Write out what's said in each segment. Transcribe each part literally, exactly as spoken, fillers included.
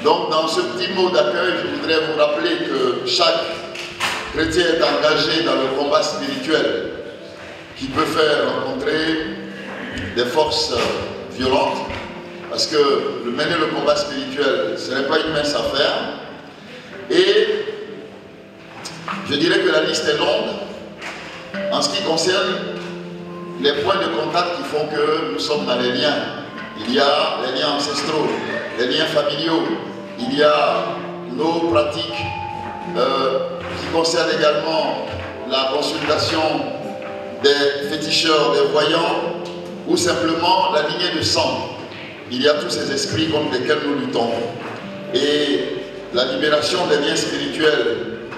Donc dans ce petit mot d'accueil, je voudrais vous rappeler que chaque chrétien est engagé dans le combat spirituel qui peut faire rencontrer des forces violentes, parce que le mener le combat spirituel, ce n'est pas une mince affaire. Et je dirais que la liste est longue en ce qui concerne les points de contact qui font que nous sommes dans les liens. Il y a les liens ancestraux, les liens familiaux, il y a nos pratiques euh, qui concernent également la consultation des féticheurs, des voyants, ou simplement la lignée de sang. Il y a tous ces esprits contre lesquels nous luttons. Et la libération des liens spirituels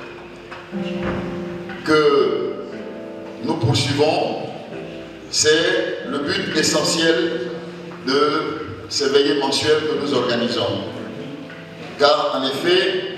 que nous poursuivons, c'est le but essentiel de ces veillées mensuelles que nous organisons. Car en effet,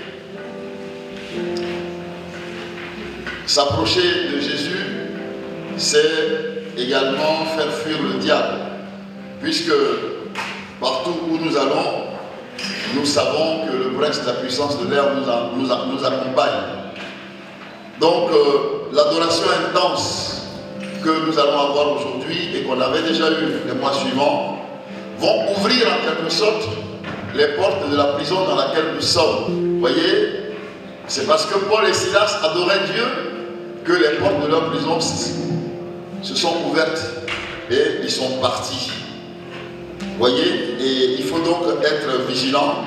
s'approcher de Jésus, c'est également faire fuir le diable, puisque partout où nous allons, nous savons que le prince de la puissance de l'air nous, nous, nous accompagne. Donc euh, l'adoration intense que nous allons avoir aujourd'hui et qu'on avait déjà eu les mois suivants vont ouvrir en quelque sorte les portes de la prison dans laquelle nous sommes. Vous voyez, c'est parce que Paul et Silas adoraient Dieu que les portes de leur prison se sont ouvertes et ils sont partis. Vous voyez, et il faut donc être vigilant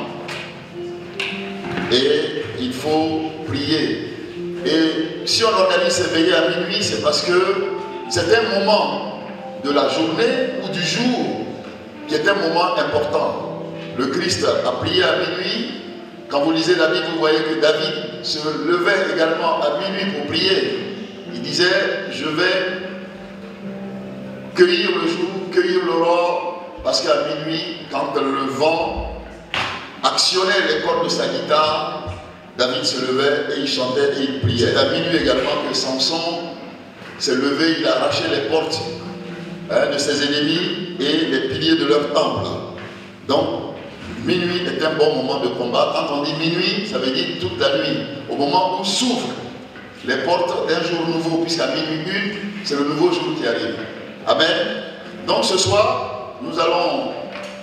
et il faut prier. Et si on organise ces veillées à minuit, c'est parce que c'est un moment de la journée ou du jour qui est un moment important. Le Christ a prié à minuit. Quand vous lisez la Bible, vous voyez que David se levait également à minuit pour prier. Il disait, je vais cueillir le jour, cueillir l'aurore, parce qu'à minuit, quand le vent actionnait les cordes de sa guitare, David se levait et il chantait et il priait. C'est à minuit également que Samson s'est levé, il a arraché les portes hein, de ses ennemis et les piliers de leur temple. Donc, minuit est un bon moment de combat. Quand on dit minuit, ça veut dire toute la nuit. Au moment où s'ouvrent les portes d'un jour nouveau, puisqu'à minuit une, c'est le nouveau jour qui arrive. Amen. Donc ce soir, nous allons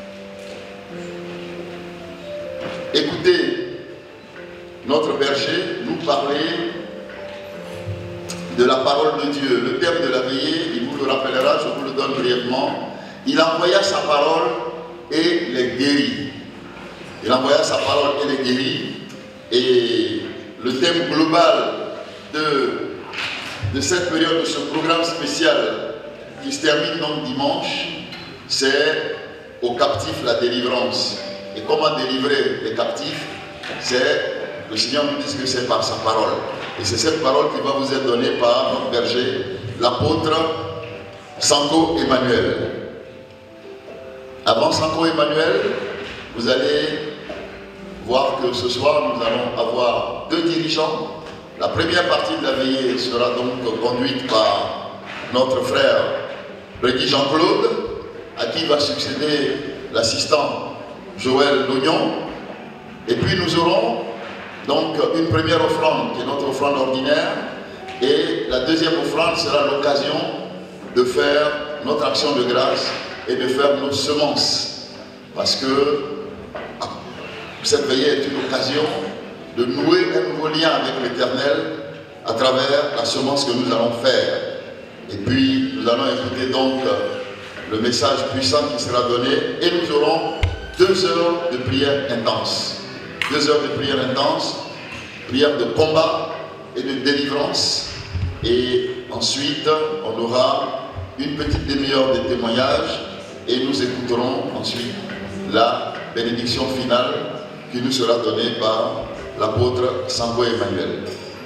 écouter notre berger nous parler de la parole de Dieu. Le thème de la veillée, il vous le rappellera, je vous le donne brièvement. Il envoya sa parole et les guérit. Il envoya sa parole et les guérit. Et le thème global de, de cette période, de ce programme spécial qui se termine donc dimanche, c'est aux captifs la délivrance. Et comment délivrer les captifs? C'est, le Seigneur nous dit que c'est par sa parole. Et c'est cette parole qui va vous être donnée par notre berger, l'apôtre Sanko Emmanuel. Avant Sanko Emmanuel, vous allez voir que ce soir, nous allons avoir deux dirigeants. La première partie de la veillée sera donc conduite par notre frère Brady Jean-Claude, à qui va succéder l'assistant Joël Lognon. Et puis nous aurons donc une première offrande qui est notre offrande ordinaire, et la deuxième offrande sera l'occasion de faire notre action de grâce et de faire nos semences, parce que cette veillée est une occasion de nouer un nouveau lien avec l'Éternel à travers la semence que nous allons faire. Et puis nous allons écouter donc le message puissant qui sera donné, et nous aurons deux heures de prière intense. Deux heures de prière intense, prière de combat et de délivrance. Et ensuite, on aura une petite demi-heure de témoignages et nous écouterons ensuite la bénédiction finale qui nous sera donnée par l'apôtre Sanko Emmanuel.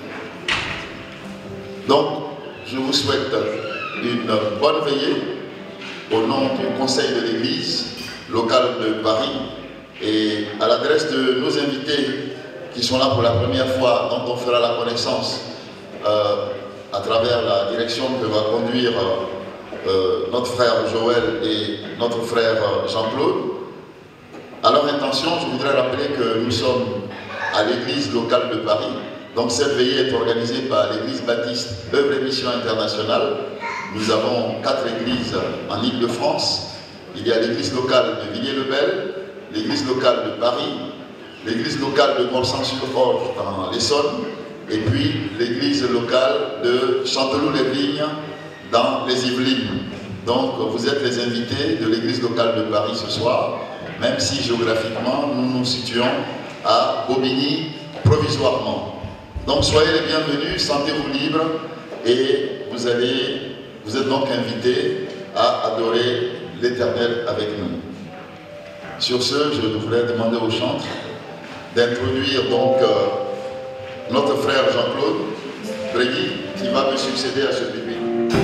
Donc, je vous souhaite une bonne veillée au nom du Conseil de l'Église locale de Paris. Et à l'adresse de nos invités qui sont là pour la première fois, dont on fera la connaissance euh, à travers la direction que va conduire euh, notre frère Joël et notre frère Jean-Claude, à leur intention, je voudrais rappeler que nous sommes à l'église locale de Paris. Donc cette veillée est organisée par l'église baptiste Œuvre et Mission Internationale. Nous avons quatre églises en Île-de-France. Il y a l'église locale de Villiers-le-Bel, l'église locale de Paris, l'église locale de Morsan-sur-Orge dans l'Essonne, et puis l'église locale de Chanteloup-les-Vignes dans les Yvelines. Donc vous êtes les invités de l'église locale de Paris ce soir, même si géographiquement nous nous situons à Bobigny provisoirement. Donc soyez les bienvenus, sentez-vous libres et vous, allez, vous êtes donc invités à adorer l'Éternel avec nous. Sur ce, je voudrais demander au chantre d'introduire donc euh, notre frère Jean-Claude Brégui qui va me succéder à ce pupitre.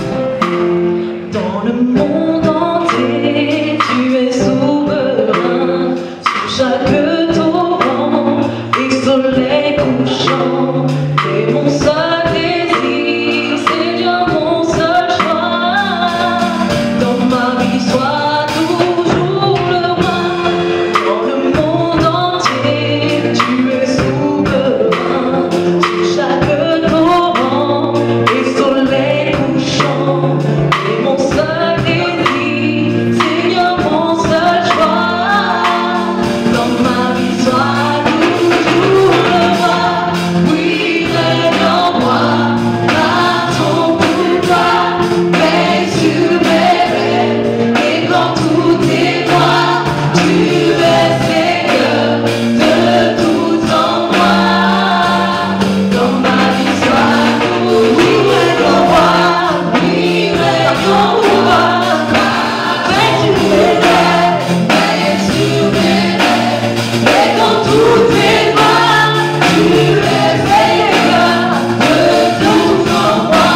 Dans le monde entier, tu es souverain sur chaque torrent et soleil couchant. Et mon seul désir, Seigneur, mon seul choix, dans ma vie sois toujours le roi. Dans le monde entier, tu es souverain sur chaque torrent et soleil couchant. Et mon seul désir, Seigneur, mon seul choix, dans ma vie sois toujours le roi. Oui, règne en moi, par ton pouvoir, veille sur mes rêves, et quand tout est noir, tu es Seigneur de tout en moi. Dans ma vie sois toujours, oui, règne en moi, oui, règne en moi, veille sur mes rêves, veille sur mes rêves, et quand tout est noir, tu es Seigneur de tout en moi.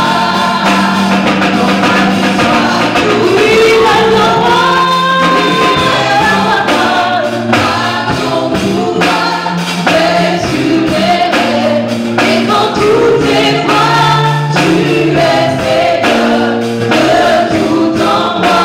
Dans ma vie sois toujours, oui, règne en moi, oui, règne en moi, par ton pouvoir, veille sur mes rêves, et quand tout est noir, tu es Seigneur de tout en moi.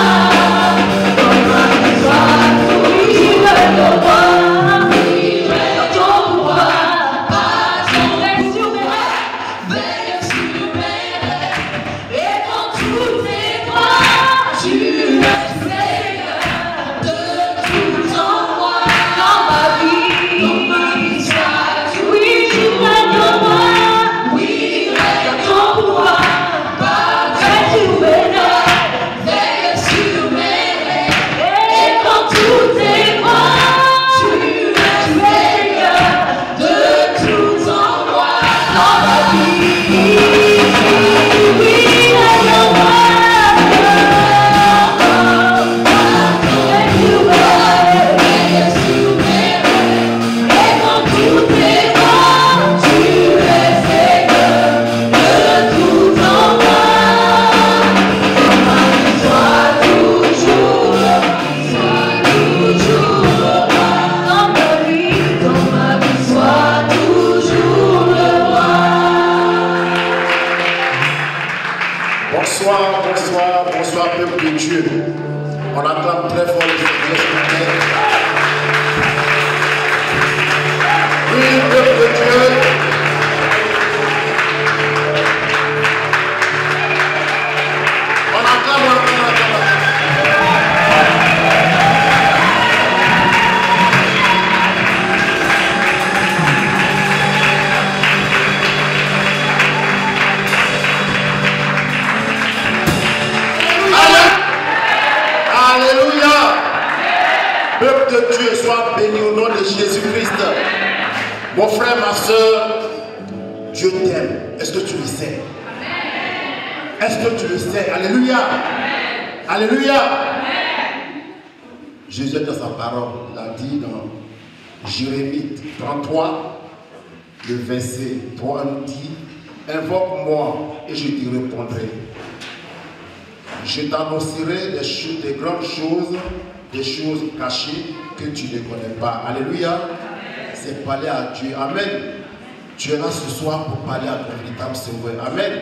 Dans ma vie sois toujours, oui, règne en moi, oui, règne ton pouvoir, par ton veille sur mes rêves, veille sur mes rêves, et quand tout est noir, tu es Seigneur de tout en moi. Dans ma vie, dans ma vie sois toujours, oui, tu règnes en moi, oui, règne ton pouvoir, par veille sur mes rêves, veille sur mes rêves, et quand tout est noir, tu es Seigneur de tout en moi. Dans ma vie, oui, règne en moi, veille sur mes rêves, veille sur mes rêves, et quand tout est noir, tu es Seigneur de tout en moi. Dans ma vie sois toujours le roi, sois toujours le roi. Dans ma vie, dans ma vie sois toujours le roi. Bonsoir, bonsoir, bonsoir, peuple de Dieu. On acclame très fort le Seigneur ce matin. Oui, peuple de Dieu. On acclame, on acclame, on acclame. Alléluia. Peuple de Dieu, sois béni au nom de Jésus-Christ. Mon frère, ma soeur, Dieu t'aime. Est-ce que tu le sais? Est-ce que tu le sais? Alléluia. Alléluia. Jésus dans sa parole, il a dit dans Jérémie trente-trois, le verset trois nous dit: invoque-moi et je te répondrai. Je t'annoncerai des choses, des grandes choses, des choses cachées que tu ne connais pas. Alléluia. C'est parler à Dieu. Amen. Tu es là ce soir pour parler à ton véritable Sauveur. Amen.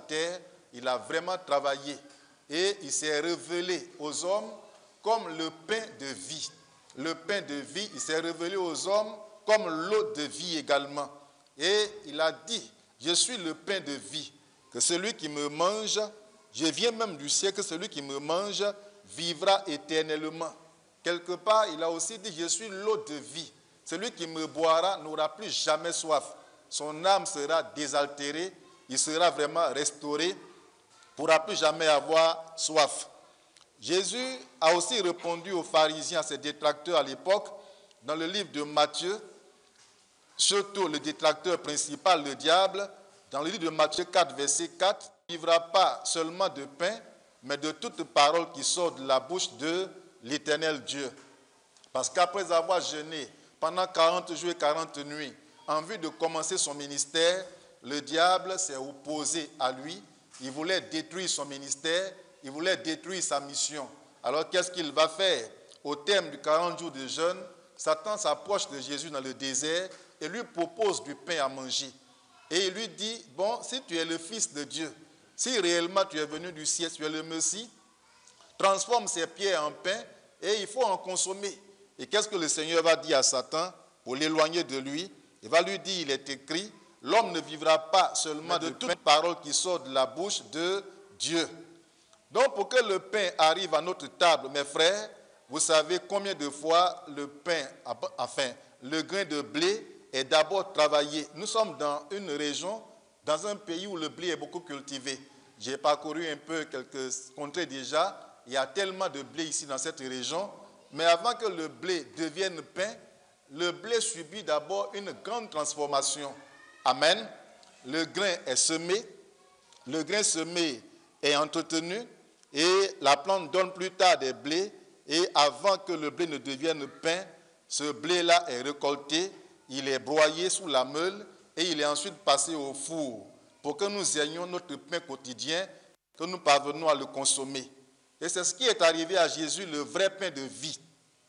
terre, il a vraiment travaillé. Et il s'est révélé aux hommes comme le pain de vie. Le pain de vie, il s'est révélé aux hommes comme l'eau de vie également. Et il a dit, je suis le pain de vie, que celui qui me mange, je viens même du ciel, que celui qui me mange vivra éternellement. Quelque part, il a aussi dit, je suis l'eau de vie. Celui qui me boira n'aura plus jamais soif. Son âme sera désaltérée, il sera vraiment restauré, ne pourra plus jamais avoir soif. Jésus a aussi répondu aux pharisiens, à ses détracteurs à l'époque, dans le livre de Matthieu, surtout le détracteur principal, le diable, dans le livre de Matthieu quatre, verset quatre, « Il ne vivra pas seulement de pain, mais de toute parole qui sort de la bouche de l'Éternel Dieu. » Parce qu'après avoir jeûné pendant quarante jours et quarante nuits, en vue de commencer son ministère, le diable s'est opposé à lui. Il voulait détruire son ministère, il voulait détruire sa mission. Alors qu'est-ce qu'il va faire? Au terme de quarante jours de jeûne, Satan s'approche de Jésus dans le désert et lui propose du pain à manger. Et il lui dit, bon, si tu es le Fils de Dieu, si réellement tu es venu du ciel, tu es le Messie, transforme ces pierres en pain et il faut en consommer. Et qu'est-ce que le Seigneur va dire à Satan pour l'éloigner de lui? Il va lui dire, il est écrit, l'homme ne vivra pas seulement de toute parole qui sort de la bouche de Dieu. Donc pour que le pain arrive à notre table, mes frères, vous savez combien de fois le pain, enfin, le grain de blé est d'abord travaillé. Nous sommes dans une région, dans un pays où le blé est beaucoup cultivé. J'ai parcouru un peu quelques contrées déjà. Il y a tellement de blé ici dans cette région. Mais avant que le blé devienne pain, le blé subit d'abord une grande transformation. Amen. Le grain est semé. Le grain semé est entretenu. Et la plante donne plus tard des blés. Et avant que le blé ne devienne pain, ce blé-là est récolté. Il est broyé sous la meule et il est ensuite passé au four pour que nous ayons notre pain quotidien, que nous parvenons à le consommer. Et c'est ce qui est arrivé à Jésus, le vrai pain de vie.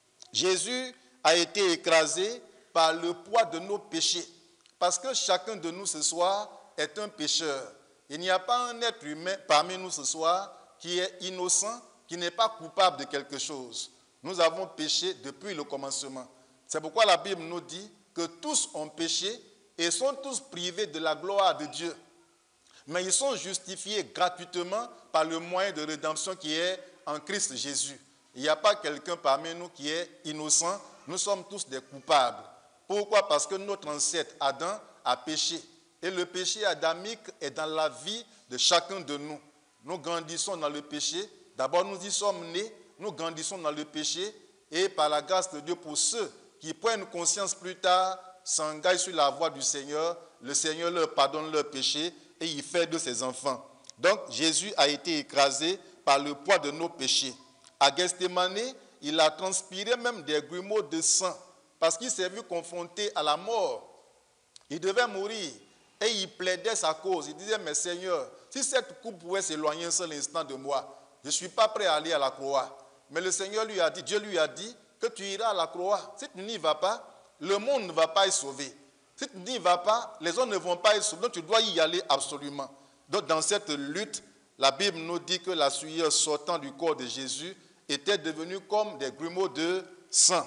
Jésus a été écrasé par le poids de nos péchés. Parce que chacun de nous ce soir est un pécheur. Il n'y a pas un être humain parmi nous ce soir qui est innocent, qui n'est pas coupable de quelque chose. Nous avons péché depuis le commencement. C'est pourquoi la Bible nous dit que tous ont péché et sont tous privés de la gloire de Dieu. Mais ils sont justifiés gratuitement par le moyen de rédemption qui est en Christ Jésus. Il n'y a pas quelqu'un parmi nous qui est innocent. Nous sommes tous des coupables. Pourquoi? Parce que notre ancêtre Adam a péché. Et le péché adamique est dans la vie de chacun de nous. Nous grandissons dans le péché. D'abord, nous y sommes nés. Nous grandissons dans le péché. Et par la grâce de Dieu, pour ceux qui prennent conscience plus tard, s'engagent sur la voie du Seigneur, le Seigneur leur pardonne leurs péchés et il fait de ses enfants. Donc, Jésus a été écrasé par le poids de nos péchés. À Gethsémane, il a transpiré même des grumeaux de sang parce qu'il s'est vu confronté à la mort. Il devait mourir et il plaidait sa cause. Il disait, mais Seigneur, si cette coupe pouvait s'éloigner un seul instant de moi, je ne suis pas prêt à aller à la croix. Mais le Seigneur lui a dit, Dieu lui a dit que tu iras à la croix. Si tu n'y vas pas, le monde ne va pas être sauvé. Si tu n'y vas pas, les autres ne vont pas être sauvés. Donc tu dois y aller absolument. Donc dans cette lutte, la Bible nous dit que la sueur sortant du corps de Jésus était devenue comme des grumeaux de sang.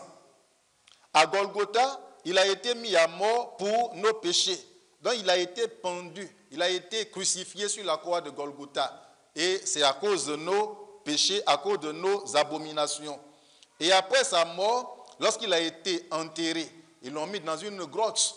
À Golgotha, il a été mis à mort pour nos péchés. Donc il a été pendu, il a été crucifié sur la croix de Golgotha. Et c'est à cause de nos péchés, à cause de nos abominations. Et après sa mort, lorsqu'il a été enterré, ils l'ont mis dans une grotte.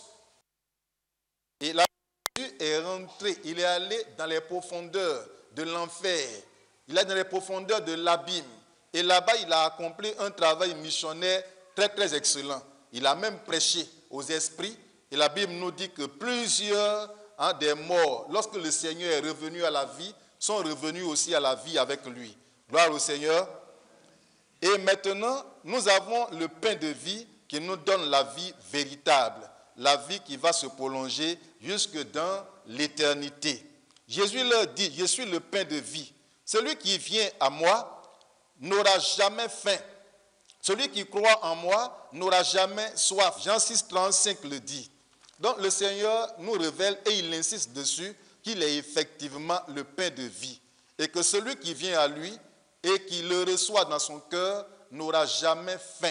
Et là, Jésus est rentré, il est allé dans les profondeurs de l'enfer. Il est dans les profondeurs de l'abîme. Et là-bas, il a accompli un travail missionnaire très, très excellent. Il a même prêché aux esprits. Et la Bible nous dit que plusieurs hein, des morts, lorsque le Seigneur est revenu à la vie, sont revenus aussi à la vie avec lui. Gloire au Seigneur. Et maintenant, nous avons le pain de vie qui nous donne la vie véritable, la vie qui va se prolonger jusque dans l'éternité. Jésus leur dit, je suis le pain de vie. Celui qui vient à moi n'aura jamais faim. Celui qui croit en moi n'aura jamais soif. Jean six, trente-cinq le dit. Donc le Seigneur nous révèle et il insiste dessus qu'il est effectivement le pain de vie, et que celui qui vient à lui et qui le reçoit dans son cœur n'aura jamais faim.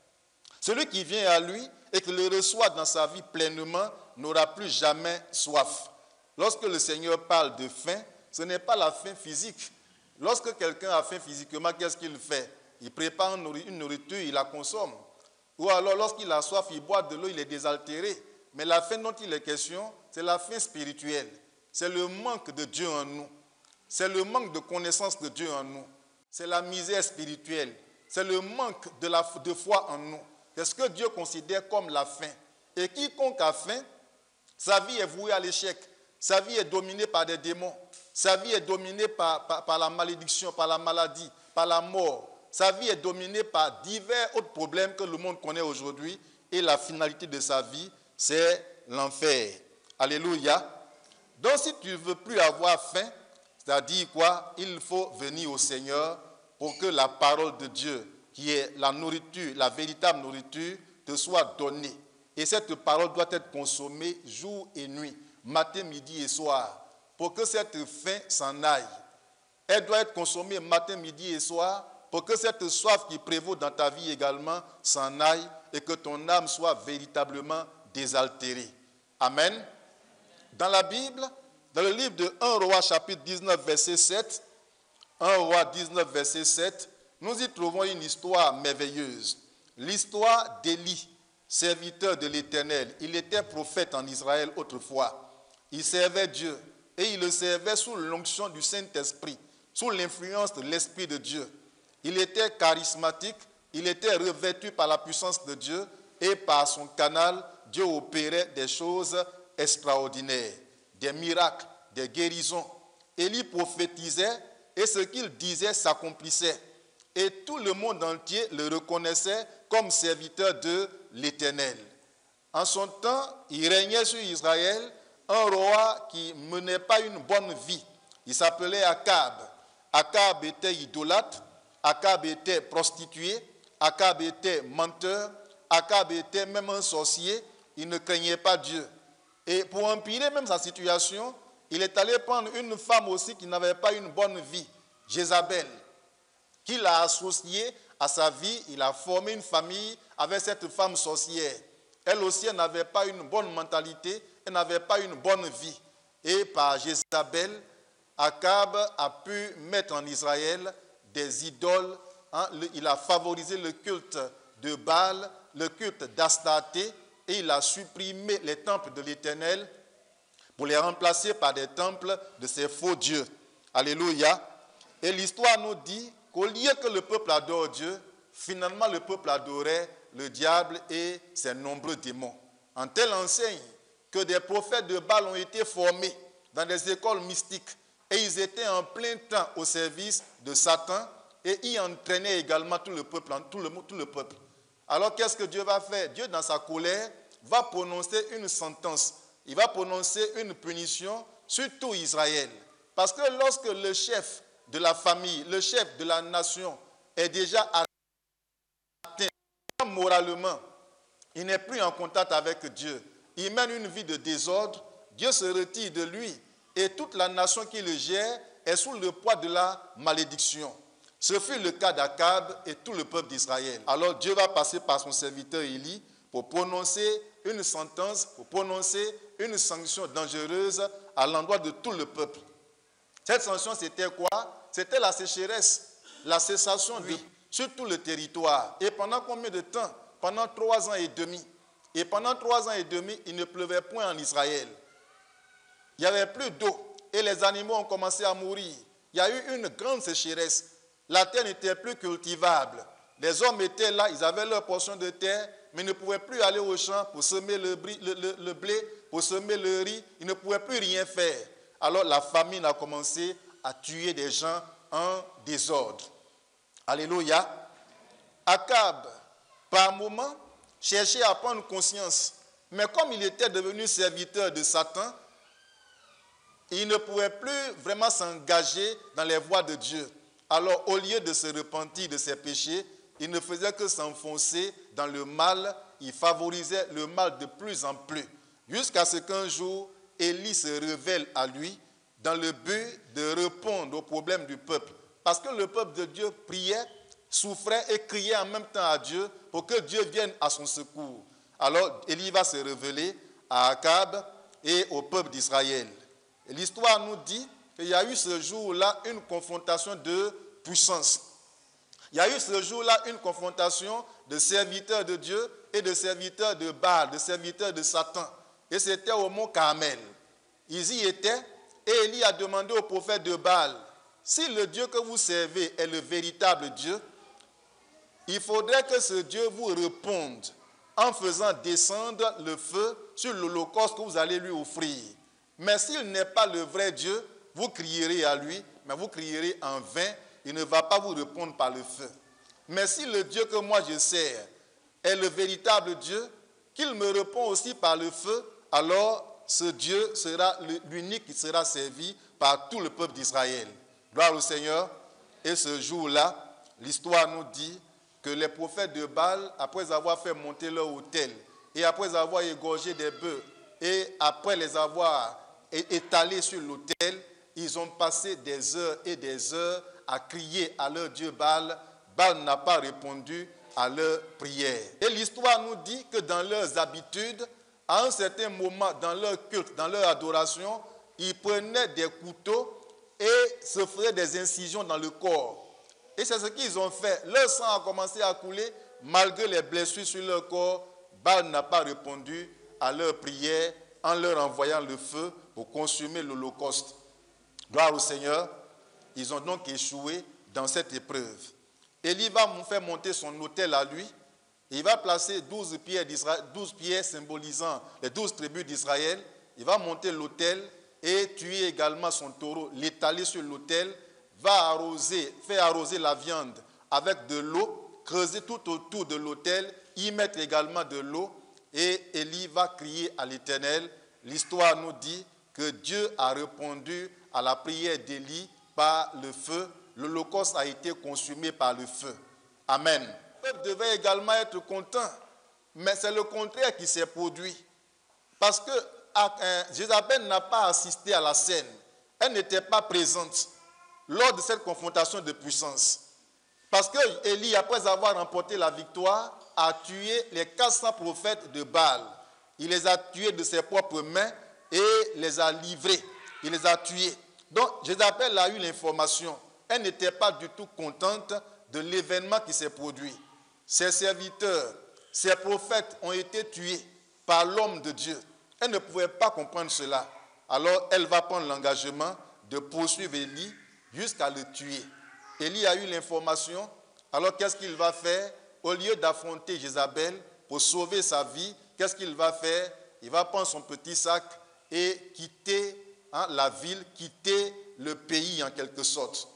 Celui qui vient à lui et qui le reçoit dans sa vie pleinement n'aura plus jamais soif. Lorsque le Seigneur parle de faim, ce n'est pas la faim physique. Lorsque quelqu'un a faim physiquement, qu'est-ce qu'il fait? Il prépare une nourriture, il la consomme. Ou alors, lorsqu'il a soif, il boit de l'eau, il est désaltéré. Mais la faim dont il est question, c'est la faim spirituelle. C'est le manque de Dieu en nous. C'est le manque de connaissance de Dieu en nous. C'est la misère spirituelle. C'est le manque de, la, de foi en nous. C'est ce que Dieu considère comme la faim. Et quiconque a faim, sa vie est vouée à l'échec. Sa vie est dominée par des démons. Sa vie est dominée par, par, par la malédiction, par la maladie, par la mort. Sa vie est dominée par divers autres problèmes que le monde connaît aujourd'hui. Et la finalité de sa vie, c'est l'enfer. Alléluia. Donc si tu ne veux plus avoir faim, c'est-à-dire quoi? Il faut venir au Seigneur pour que la parole de Dieu, qui est la nourriture, la véritable nourriture, te soit donnée. Et cette parole doit être consommée jour et nuit, matin, midi et soir, pour que cette faim s'en aille. Elle doit être consommée matin, midi et soir, pour que cette soif qui prévaut dans ta vie également s'en aille et que ton âme soit véritablement désaltérée. Amen. Dans la Bible, dans le livre de un Roi chapitre dix-neuf, verset sept, un Roi dix-neuf, verset sept, nous y trouvons une histoire merveilleuse. L'histoire d'Élie, serviteur de l'Éternel. Il était prophète en Israël autrefois. Il servait Dieu et il le servait sous l'onction du Saint-Esprit, sous l'influence de l'Esprit de Dieu. Il était charismatique, il était revêtu par la puissance de Dieu et par son canal, Dieu opérait des choses extraordinaires, des miracles, des guérisons. Élie prophétisait et ce qu'il disait s'accomplissait. Et tout le monde entier le reconnaissait comme serviteur de l'Éternel. En son temps, il régnait sur Israël un roi qui ne menait pas une bonne vie. Il s'appelait Akab. Akab était idolâtre, Akab était prostitué, Akab était menteur, Akab était même un sorcier, il ne craignait pas Dieu. Et pour empirer même sa situation, il est allé prendre une femme aussi qui n'avait pas une bonne vie, Jézabel, qu'il a associée à sa vie. Il a formé une famille avec cette femme sorcière. Elle aussi, elle n'avait pas une bonne mentalité, elle n'avait pas une bonne vie. Et par Jézabel, Akab a pu mettre en Israël des idoles. Hein. Il a favorisé le culte de Baal, le culte d'Astarté, et il a supprimé les temples de l'Éternel pour les remplacer par des temples de ses faux dieux. Alléluia. Et l'histoire nous dit qu'au lieu que le peuple adore Dieu, finalement le peuple adorait le diable et ses nombreux démons. En telle enseigne que des prophètes de Baal ont été formés dans des écoles mystiques et ils étaient en plein temps au service de Satan et y entraînaient également tout le peuple. Tout le, tout le peuple. Alors qu'est-ce que Dieu va faire? Dieu, dans sa colère, va prononcer une sentence. Il va prononcer une punition sur tout Israël. Parce que lorsque le chef de la famille, le chef de la nation est déjà atteint moralement, il n'est plus en contact avec Dieu, il mène une vie de désordre, Dieu se retire de lui et toute la nation qui le gère est sous le poids de la malédiction. Ce fut le cas d'Akab et tout le peuple d'Israël. Alors Dieu va passer par son serviteur Élie pour prononcer une sentence, pour prononcer une sanction dangereuse à l'endroit de tout le peuple. Cette sanction, c'était quoi? C'était la sécheresse, la cessation de, sur tout le territoire. Et pendant combien de temps? Pendant trois ans et demi. Et pendant trois ans et demi, il ne pleuvait point en Israël. Il n'y avait plus d'eau et les animaux ont commencé à mourir. Il y a eu une grande sécheresse. La terre n'était plus cultivable. Les hommes étaient là, ils avaient leur portion de terre, mais ils ne pouvaient plus aller au champ pour semer le, le, le, le blé, pour semer le riz. Ils ne pouvaient plus rien faire. Alors la famine a commencé à tuer des gens en désordre. Alléluia. Akab, par moment, cherchait à prendre conscience. Mais comme il était devenu serviteur de Satan, il ne pouvait plus vraiment s'engager dans les voies de Dieu. Alors, au lieu de se repentir de ses péchés, il ne faisait que s'enfoncer dans le mal. Il favorisait le mal de plus en plus. Jusqu'à ce qu'un jour, Élie se révèle à lui dans le but de répondre aux problèmes du peuple. Parce que le peuple de Dieu priait, souffrait et criait en même temps à Dieu pour que Dieu vienne à son secours. Alors Élie va se révéler à Akab et au peuple d'Israël. L'histoire nous dit qu'il y a eu ce jour-là une confrontation de puissance. Il y a eu ce jour-là une confrontation de serviteurs de Dieu et de serviteurs de Baal, de serviteurs de Satan. Et c'était au mont Carmel. Ils y étaient et Élie a demandé au prophète de Baal, si le Dieu que vous servez est le véritable Dieu, il faudrait que ce Dieu vous réponde en faisant descendre le feu sur l'holocauste que vous allez lui offrir. Mais s'il n'est pas le vrai Dieu, vous crierez à lui, mais vous crierez en vain, il ne va pas vous répondre par le feu. Mais si le Dieu que moi je sers est le véritable Dieu, qu'il me répond aussi par le feu, alors ce Dieu sera l'unique qui sera servi par tout le peuple d'Israël. Gloire au Seigneur. Et ce jour-là, l'histoire nous dit que les prophètes de Baal, après avoir fait monter leur autel, et après avoir égorgé des bœufs, et après les avoir étalés sur l'autel, ils ont passé des heures et des heures à crier à leur Dieu Baal. Baal n'a pas répondu à leur prière. Et l'histoire nous dit que dans leurs habitudes, à un certain moment, dans leur culte, dans leur adoration, ils prenaient des couteaux et se faisaient des incisions dans le corps. Et c'est ce qu'ils ont fait. Leur sang a commencé à couler, malgré les blessures sur leur corps. Baal n'a pas répondu à leur prière en leur envoyant le feu pour consumer l'holocauste. Gloire au Seigneur. Ils ont donc échoué dans cette épreuve. Élie va faire monter son autel à lui. Il va placer douze pierres, douze pierres symbolisant les douze tribus d'Israël. Il va monter l'autel et tuer également son taureau, l'étaler sur l'autel, va arroser, faire arroser la viande avec de l'eau, creuser tout autour de l'autel, y mettre également de l'eau, et Élie va crier à l'Éternel. L'histoire nous dit que Dieu a répondu à la prière d'Élie par le feu. L'holocauste a été consumé par le feu. Amen. Le peuple devait également être content, mais c'est le contraire qui s'est produit. Parce que Jézabel n'a pas assisté à la scène. Elle n'était pas présente lors de cette confrontation de puissance. Parce que Élie, après avoir remporté la victoire, a tué les quatre cents prophètes de Baal. Il les a tués de ses propres mains et les a livrés. Il les a tués. Donc, Jézabel a eu l'information. Elle n'était pas du tout contente de l'événement qui s'est produit. Ses serviteurs, ses prophètes ont été tués par l'homme de Dieu. Elle ne pouvait pas comprendre cela. Alors, elle va prendre l'engagement de poursuivre Élie jusqu'à le tuer. Élie a eu l'information. Alors, qu'est-ce qu'il va faire? Au lieu d'affronter Jézabel pour sauver sa vie, qu'est-ce qu'il va faire? Il va prendre son petit sac et quitter hein, la ville, quitter le pays en quelque sorte.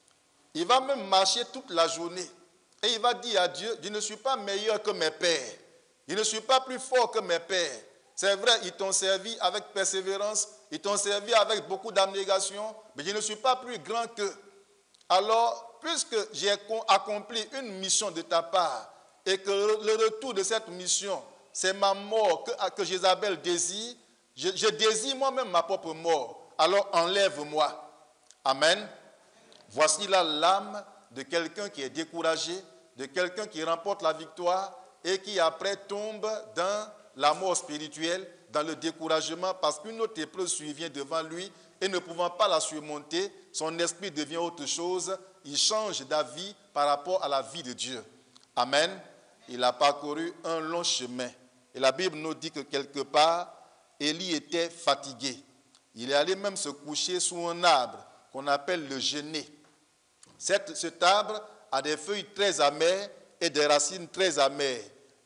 Il va même marcher toute la journée. Et il va dire à Dieu, je ne suis pas meilleur que mes pères. Je ne suis pas plus fort que mes pères. C'est vrai, ils t'ont servi avec persévérance, ils t'ont servi avec beaucoup d'abnégation, mais je ne suis pas plus grand qu'eux. Alors, puisque j'ai accompli une mission de ta part, et que le retour de cette mission, c'est ma mort que, que Jézabel désire, je, je désire moi-même ma propre mort. Alors enlève-moi. Amen. Voici là l'âme de quelqu'un qui est découragé, de quelqu'un qui remporte la victoire et qui après tombe dans la mort spirituelle, dans le découragement parce qu'une autre épreuve survient devant lui et ne pouvant pas la surmonter, son esprit devient autre chose, il change d'avis par rapport à la vie de Dieu. Amen. Il a parcouru un long chemin. Et la Bible nous dit que quelque part, Élie était fatigué. Il est allé même se coucher sous un arbre qu'on appelle le genêt. Cet, cet arbre a des feuilles très amères et des racines très amères.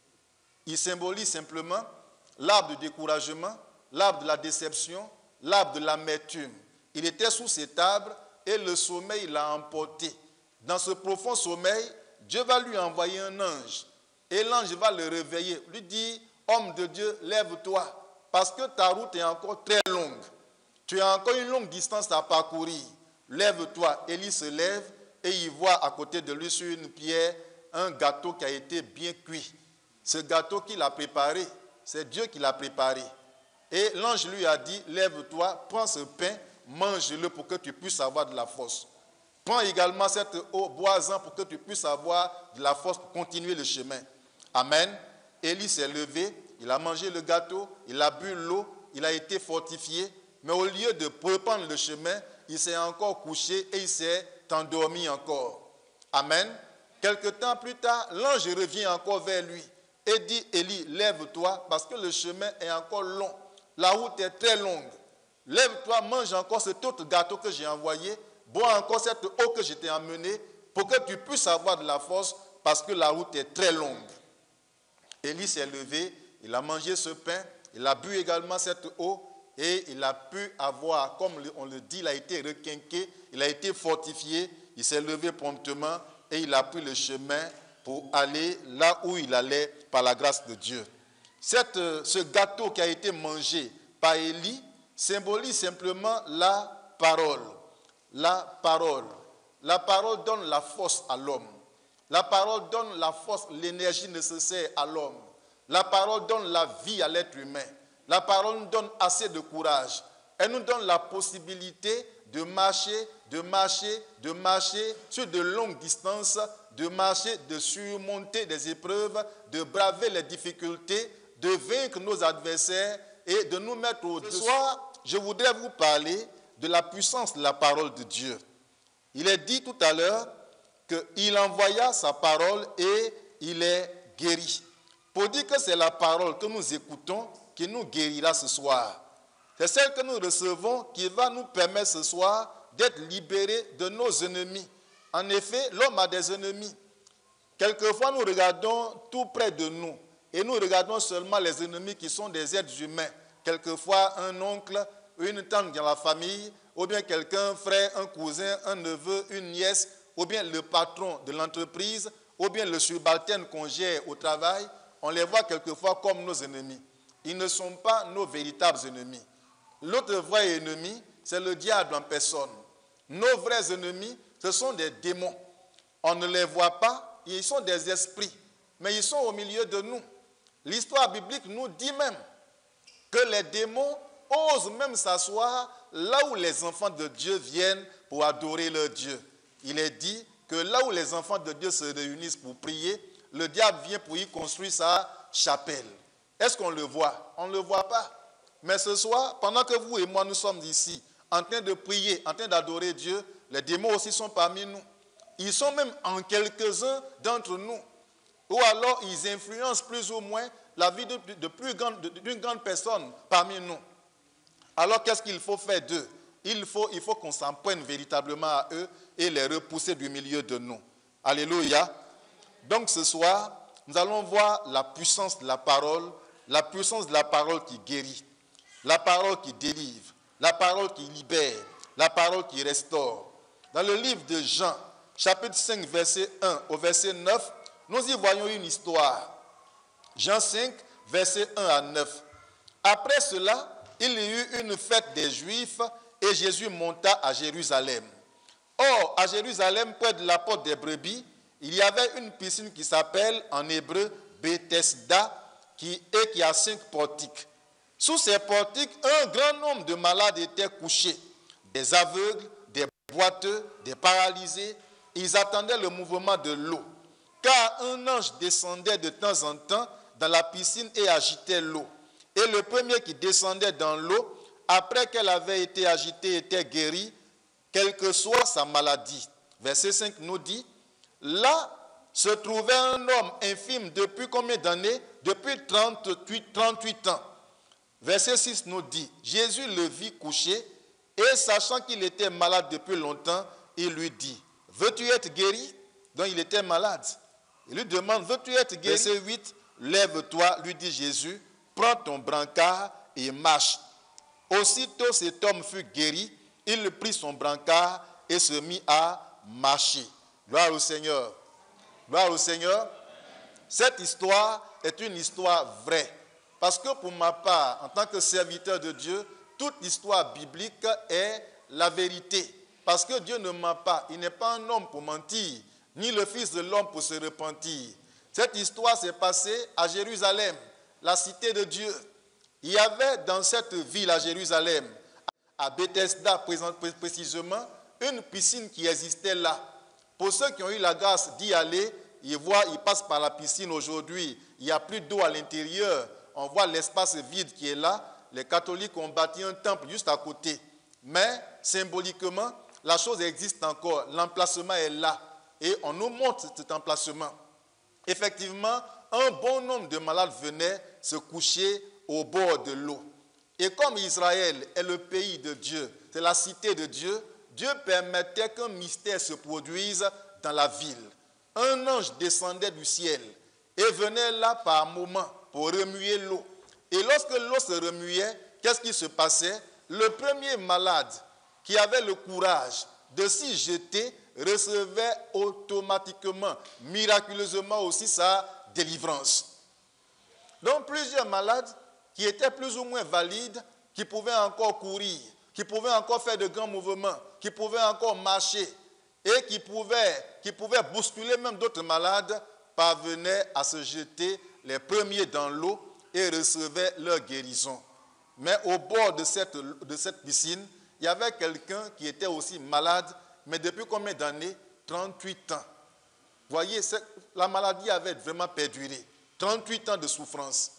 Il symbolise simplement l'arbre du découragement, l'arbre de la déception, l'arbre de l'amertume. Il était sous cet arbre et le sommeil l'a emporté. Dans ce profond sommeil, Dieu va lui envoyer un ange. Et l'ange va le réveiller, lui dit, homme de Dieu, lève-toi, parce que ta route est encore très longue. Tu as encore une longue distance à parcourir. Lève-toi. Élie se lève et il voit à côté de lui sur une pierre un gâteau qui a été bien cuit. Ce gâteau qu'il a préparé, c'est Dieu qui l'a préparé. Et l'ange lui a dit, lève-toi, prends ce pain mange-le pour que tu puisses avoir de la force. Prends également cette eau, bois-en pour que tu puisses avoir de la force pour continuer le chemin. Amen. Élie s'est levé, il a mangé le gâteau, il a bu l'eau, il a été fortifié, mais au lieu de reprendre le chemin, il s'est encore couché et il s'est endormi encore. Amen. Quelque temps plus tard, l'ange revient encore vers lui et dit, Élie, lève-toi parce que le chemin est encore long. La route est très longue. Lève-toi, mange encore cet autre gâteau que j'ai envoyé, bois encore cette eau que je t'ai emmenée pour que tu puisses avoir de la force parce que la route est très longue. Élie s'est levé, il a mangé ce pain, il a bu également cette eau et il a pu avoir, comme on le dit, il a été requinqué, il a été fortifié, il s'est levé promptement et il a pris le chemin pour aller là où il allait par la grâce de Dieu. Cette, ce gâteau qui a été mangé par Élie symbolise simplement la parole. La parole. La parole donne la force à l'homme. La parole donne la force, l'énergie nécessaire à l'homme. La parole donne la vie à l'être humain. La parole nous donne assez de courage. Elle nous donne la possibilité de marcher, de marcher, de marcher sur de longues distances, de marcher, de surmonter des épreuves, de braver les difficultés, de vaincre nos adversaires et de nous mettre au-dessus. Ce soir, je voudrais vous parler de la puissance de la parole de Dieu. Il est dit tout à l'heure qu'il envoya sa parole et il est guéri. Pour dire que c'est la parole que nous écoutons qui nous guérira ce soir. C'est celle que nous recevons qui va nous permettre ce soir d'être libérés de nos ennemis. En effet, l'homme a des ennemis. Quelquefois, nous regardons tout près de nous et nous regardons seulement les ennemis qui sont des êtres humains. Quelquefois, un oncle, une tante dans la famille, ou bien quelqu'un, un frère, un cousin, un neveu, une nièce, ou bien le patron de l'entreprise, ou bien le subalterne qu'on gère au travail. On les voit quelquefois comme nos ennemis. Ils ne sont pas nos véritables ennemis. L'autre vrai ennemi, c'est le diable en personne. Nos vrais ennemis, ce sont des démons. On ne les voit pas, ils sont des esprits, mais ils sont au milieu de nous. L'histoire biblique nous dit même que les démons osent même s'asseoir là où les enfants de Dieu viennent pour adorer leur Dieu. Il est dit que là où les enfants de Dieu se réunissent pour prier, le diable vient pour y construire sa chapelle. Est-ce qu'on le voit? On ne le voit pas. Mais ce soir, pendant que vous et moi nous sommes ici, en train de prier, en train d'adorer Dieu, les démons aussi sont parmi nous. Ils sont même en quelques-uns d'entre nous. Ou alors ils influencent plus ou moins la vie de, de plus grande, de, d'une grande personne parmi nous. Alors qu'est-ce qu'il faut faire d'eux? Il faut, il faut qu'on s'en prenne véritablement à eux et les repousser du milieu de nous. Alléluia. Donc ce soir, nous allons voir la puissance de la parole, la puissance de la parole qui guérit, la parole qui délivre, la parole qui libère, la parole qui restaure. Dans le livre de Jean, chapitre cinq, verset un au verset neuf, nous y voyons une histoire. Jean cinq, verset un à neuf. Après cela, il y eut une fête des Juifs et Jésus monta à Jérusalem. Or, à Jérusalem, près de la porte des brebis, il y avait une piscine qui s'appelle en hébreu Bethesda qui, et qui a cinq portiques. Sous ces portiques, un grand nombre de malades étaient couchés, des aveugles, des boiteux, des paralysés. Ils attendaient le mouvement de l'eau, car un ange descendait de temps en temps dans la piscine et agitait l'eau. Et le premier qui descendait dans l'eau, après qu'elle avait été agitée, était guéri, quelle que soit sa maladie. Verset cinq nous dit, là se trouvait un homme infirme depuis combien d'années? Depuis trente-huit, trente-huit ans. Verset six nous dit, Jésus le vit couché et sachant qu'il était malade depuis longtemps, il lui dit, veux-tu être guéri? Donc il était malade. Il lui demande, veux-tu être guéri? Verset huit, lève-toi, lui dit Jésus, prends ton brancard et marche. Aussitôt cet homme fut guéri, il prit son brancard et se mit à marcher. Gloire au Seigneur. Gloire au Seigneur. Cette histoire est une histoire vraie. Parce que pour ma part, en tant que serviteur de Dieu, toute histoire biblique est la vérité. Parce que Dieu ne ment pas. Il n'est pas un homme pour mentir, ni le Fils de l'homme pour se repentir. Cette histoire s'est passée à Jérusalem, la cité de Dieu. Il y avait dans cette ville à Jérusalem, à Bethesda précisément, une piscine qui existait là. Pour ceux qui ont eu la grâce d'y aller, ils voient, ils passent par la piscine aujourd'hui, il n'y a plus d'eau à l'intérieur, on voit l'espace vide qui est là. Les catholiques ont bâti un temple juste à côté. Mais symboliquement, la chose existe encore, l'emplacement est là et on nous montre cet emplacement. Effectivement, un bon nombre de malades venaient se coucher au bord de l'eau. Et comme Israël est le pays de Dieu, c'est la cité de Dieu, Dieu permettait qu'un mystère se produise dans la ville. Un ange descendait du ciel et venait là par moment pour remuer l'eau. Et lorsque l'eau se remuait, qu'est-ce qui se passait? Le premier malade qui avait le courage de s'y jeter recevait automatiquement, miraculeusement aussi sa délivrance. Donc plusieurs malades qui étaient plus ou moins valides, qui pouvaient encore courir, qui pouvaient encore faire de grands mouvements, qui pouvaient encore marcher et qui pouvaient, qui pouvaient bousculer même d'autres malades, parvenaient à se jeter les premiers dans l'eau et recevaient leur guérison. Mais au bord de cette, de cette piscine, il y avait quelqu'un qui était aussi malade, mais depuis combien d'années? trente-huit ans. Vous voyez, la maladie avait vraiment perduré. trente-huit ans de souffrance.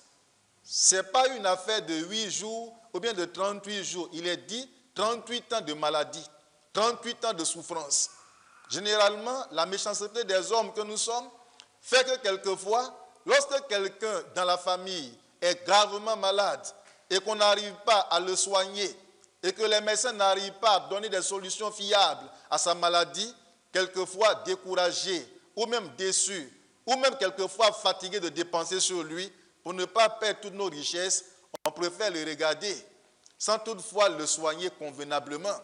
Ce n'est pas une affaire de huit jours ou bien de trente-huit jours. Il est dit trente-huit ans de maladie, trente-huit ans de souffrance. Généralement, la méchanceté des hommes que nous sommes fait que quelquefois, lorsque quelqu'un dans la famille est gravement malade et qu'on n'arrive pas à le soigner et que les médecins n'arrivent pas à donner des solutions fiables à sa maladie, quelquefois découragés ou même déçus ou même quelquefois fatigués de dépenser sur lui, pour ne pas perdre toutes nos richesses, on préfère le regarder sans toutefois le soigner convenablement.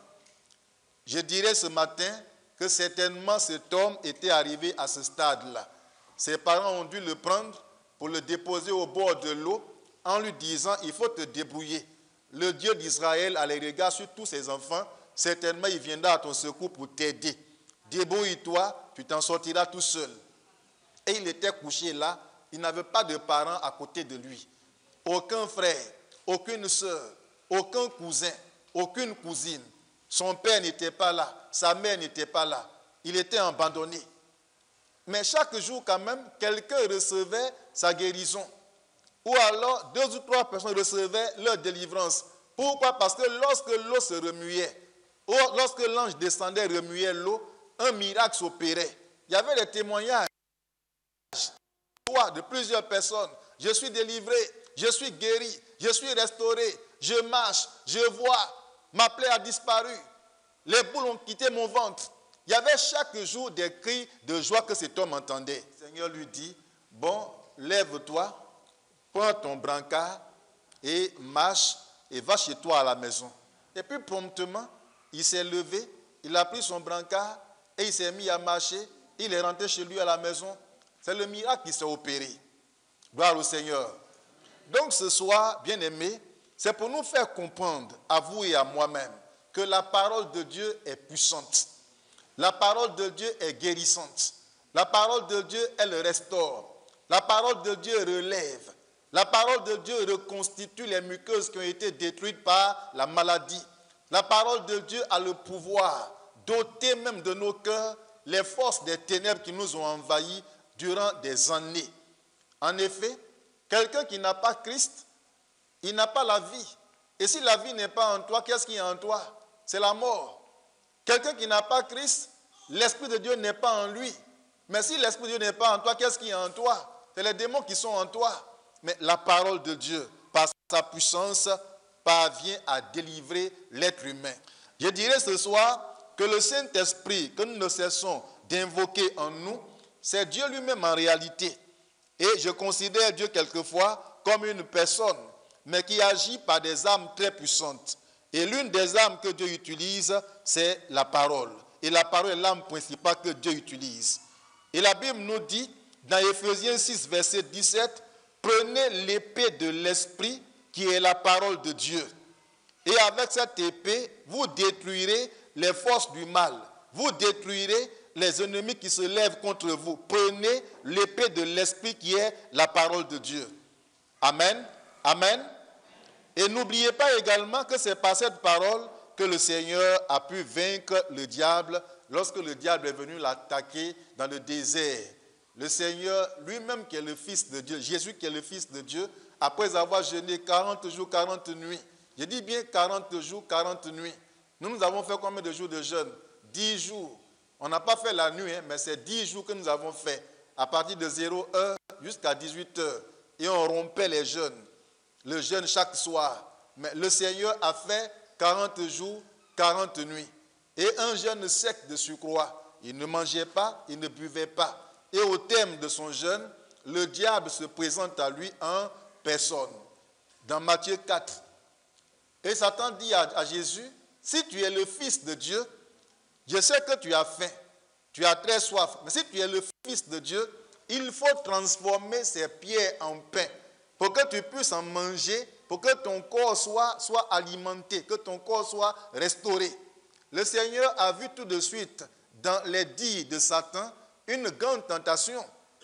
Je dirais ce matin que certainement cet homme était arrivé à ce stade-là. Ses parents ont dû le prendre pour le déposer au bord de l'eau en lui disant « il faut te débrouiller ». Le Dieu d'Israël a les regards sur tous ses enfants, certainement il viendra à ton secours pour t'aider. Débrouille-toi, tu t'en sortiras tout seul. Et il était couché là, il n'avait pas de parents à côté de lui. Aucun frère, aucune sœur, aucun cousin, aucune cousine. Son père n'était pas là, sa mère n'était pas là. Il était abandonné. Mais chaque jour quand même, quelqu'un recevait sa guérison. Ou alors, deux ou trois personnes recevaient leur délivrance. Pourquoi? Parce que lorsque l'eau se remuait, ou lorsque l'ange descendait et remuait l'eau, un miracle s'opérait. Il y avait des témoignages de plusieurs personnes. Je suis délivré, je suis guéri, je suis restauré, je marche, je vois, ma plaie a disparu, les boules ont quitté mon ventre. Il y avait chaque jour des cris de joie que cet homme entendait. Le Seigneur lui dit, bon, lève-toi, prends ton brancard et marche et va chez toi à la maison. Et puis promptement, il s'est levé, il a pris son brancard et il s'est mis à marcher. Il est rentré chez lui à la maison. C'est le miracle qui s'est opéré. Gloire au Seigneur. Donc ce soir, bien-aimés, c'est pour nous faire comprendre, à vous et à moi-même, que la parole de Dieu est puissante. La parole de Dieu est guérissante. La parole de Dieu, elle restaure. La parole de Dieu relève. La parole de Dieu reconstitue les muqueuses qui ont été détruites par la maladie. La parole de Dieu a le pouvoir d'ôter même de nos cœurs les forces des ténèbres qui nous ont envahis durant des années. En effet, quelqu'un qui n'a pas Christ, il n'a pas la vie. Et si la vie n'est pas en toi, qu'est-ce qui est en toi? C'est la mort. Quelqu'un qui n'a pas Christ, l'Esprit de Dieu n'est pas en lui. Mais si l'Esprit de Dieu n'est pas en toi, qu'est-ce qui est en toi? C'est les démons qui sont en toi. Mais la parole de Dieu, par sa puissance, parvient à délivrer l'être humain. Je dirais ce soir que le Saint-Esprit que nous ne cessons d'invoquer en nous, c'est Dieu lui-même en réalité. Et je considère Dieu quelquefois comme une personne, mais qui agit par des armes très puissantes. Et l'une des armes que Dieu utilise, c'est la parole. Et la parole est l'arme principale que Dieu utilise. Et la Bible nous dit, dans Éphésiens six, verset dix-sept, « Prenez l'épée de l'Esprit, qui est la parole de Dieu. Et avec cette épée, vous détruirez les forces du mal. Vous détruirez les ennemis qui se lèvent contre vous. Prenez l'épée de l'Esprit qui est la parole de Dieu. » Amen. Amen. Et n'oubliez pas également que c'est par cette parole que le Seigneur a pu vaincre le diable lorsque le diable est venu l'attaquer dans le désert. Le Seigneur lui-même qui est le Fils de Dieu, Jésus qui est le Fils de Dieu, après avoir jeûné quarante jours, quarante nuits, je dis bien quarante jours, quarante nuits. Nous, nous avons fait combien de jours de jeûne? dix jours. On n'a pas fait la nuit, hein, mais c'est dix jours que nous avons fait, à partir de zéro heure jusqu'à dix-huit heures. Et on rompait les jeûnes, le jeûne chaque soir. Mais le Seigneur a fait quarante jours, quarante nuits. Et un jeûne sec de surcroît. Il ne mangeait pas, il ne buvait pas. Et au terme de son jeûne, le diable se présente à lui en personne. Dans Matthieu quatre. Et Satan dit à, à Jésus, si tu es le Fils de Dieu, je sais que tu as faim, tu as très soif, mais si tu es le Fils de Dieu, il faut transformer ces pierres en pain pour que tu puisses en manger, pour que ton corps soit, soit alimenté, que ton corps soit restauré. Le Seigneur a vu tout de suite dans les dires de Satan une grande tentation.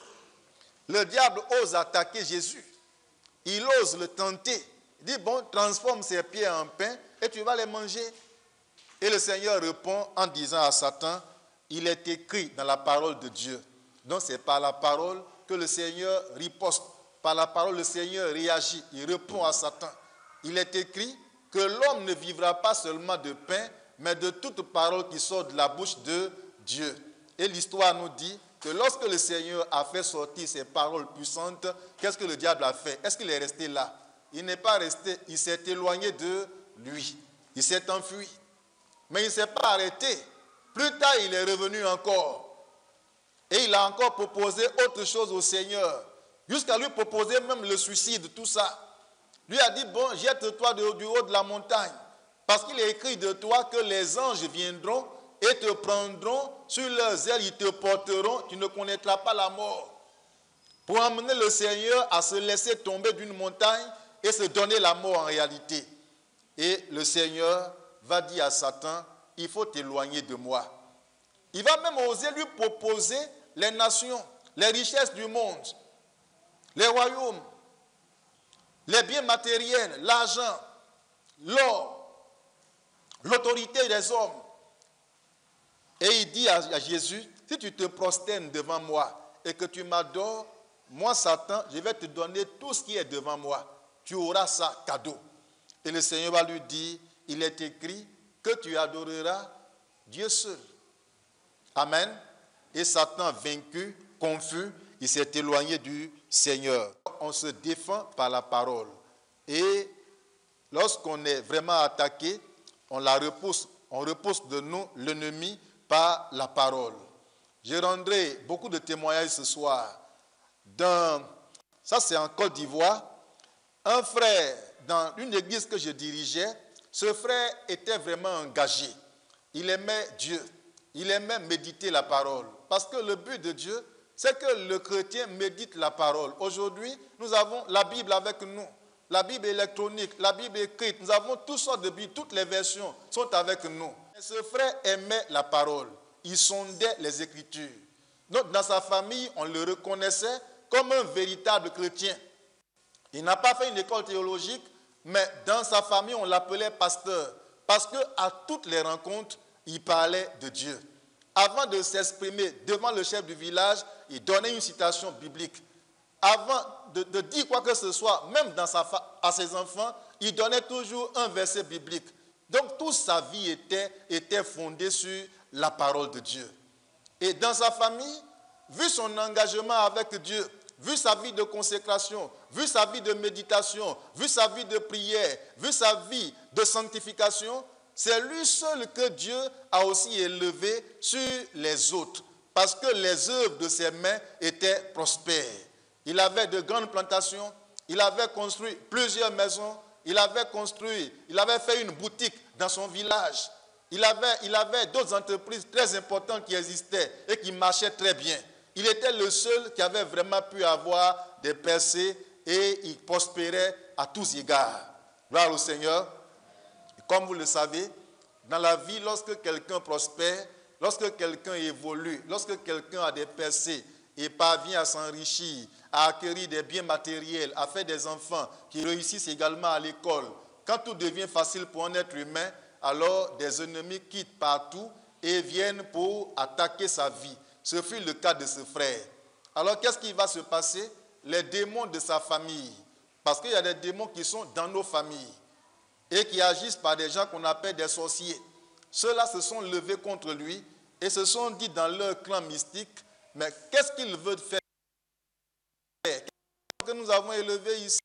Le diable ose attaquer Jésus. Il ose le tenter. Il dit, bon, transforme ces pierres en pain et tu vas les manger. Et le Seigneur répond en disant à Satan, il est écrit dans la parole de Dieu. Donc c'est par la parole que le Seigneur riposte. Par la parole, le Seigneur réagit. Il répond à Satan. Il est écrit que l'homme ne vivra pas seulement de pain, mais de toute parole qui sort de la bouche de Dieu. Et l'histoire nous dit que lorsque le Seigneur a fait sortir ces paroles puissantes, qu'est-ce que le diable a fait? Est-ce qu'il est resté là? Il n'est pas resté, il s'est éloigné de lui. Il s'est enfui. Mais il ne s'est pas arrêté. Plus tard, il est revenu encore. Et il a encore proposé autre chose au Seigneur. Jusqu'à lui proposer même le suicide, tout ça. Lui a dit, bon, jette-toi du haut de la montagne. Parce qu'il est écrit de toi que les anges viendront et te prendront sur leurs ailes, ils te porteront, tu ne connaîtras pas la mort. Pour emmener le Seigneur à se laisser tomber d'une montagne et se donner la mort en réalité. Et le Seigneur va dire à Satan, il faut t'éloigner de moi. Il va même oser lui proposer les nations, les richesses du monde, les royaumes, les biens matériels, l'argent, l'or, l'autorité des hommes. Et il dit à Jésus, si tu te prosternes devant moi et que tu m'adores, moi Satan, je vais te donner tout ce qui est devant moi. Tu auras ça cadeau. Et le Seigneur va lui dire, il est écrit que tu adoreras Dieu seul. Amen. Et Satan vaincu, confus, il s'est éloigné du Seigneur. On se défend par la parole. Et lorsqu'on est vraiment attaqué, on la repousse, on repousse de nous l'ennemi par la parole. Je rendrai beaucoup de témoignages ce soir. Dans, ça c'est en Côte d'Ivoire. Un frère, dans une église que je dirigeais, ce frère était vraiment engagé. Il aimait Dieu. Il aimait méditer la parole. Parce que le but de Dieu, c'est que le chrétien médite la parole. Aujourd'hui, nous avons la Bible avec nous. La Bible électronique, la Bible écrite. Nous avons toutes sortes de Bibles. Toutes les versions sont avec nous. Et ce frère aimait la parole. Il sondait les Écritures. Donc, dans sa famille, on le reconnaissait comme un véritable chrétien. Il n'a pas fait une école théologique, mais dans sa famille, on l'appelait pasteur. Parce qu'à toutes les rencontres, il parlait de Dieu. Avant de s'exprimer devant le chef du village, il donnait une citation biblique. Avant de, de dire quoi que ce soit, même dans sa fa- à ses enfants, il donnait toujours un verset biblique. Donc toute sa vie était, était fondée sur la parole de Dieu. Et dans sa famille, vu son engagement avec Dieu, vu sa vie de consécration, vu sa vie de méditation, vu sa vie de prière, vu sa vie de sanctification, c'est lui seul que Dieu a aussi élevé sur les autres, parce que les œuvres de ses mains étaient prospères. Il avait de grandes plantations, il avait construit plusieurs maisons, il avait construit, il avait fait une boutique dans son village. Il avait, il avait d'autres entreprises très importantes qui existaient et qui marchaient très bien. Il était le seul qui avait vraiment pu avoir des percées et il prospérait à tous égards. Gloire au Seigneur. Comme vous le savez, dans la vie, lorsque quelqu'un prospère, lorsque quelqu'un évolue, lorsque quelqu'un a des percées et parvient à s'enrichir, à acquérir des biens matériels, à faire des enfants qui réussissent également à l'école, quand tout devient facile pour un être humain, alors des ennemis quittent partout et viennent pour attaquer sa vie. Ce fut le cas de ce frère. Alors qu'est-ce qui va se passer? Les démons de sa famille, parce qu'il y a des démons qui sont dans nos familles et qui agissent par des gens qu'on appelle des sorciers. Ceux-là se sont levés contre lui et se sont dit dans leur clan mystique, mais qu'est-ce qu'ils veulent faire? Que nous avons élevé ici,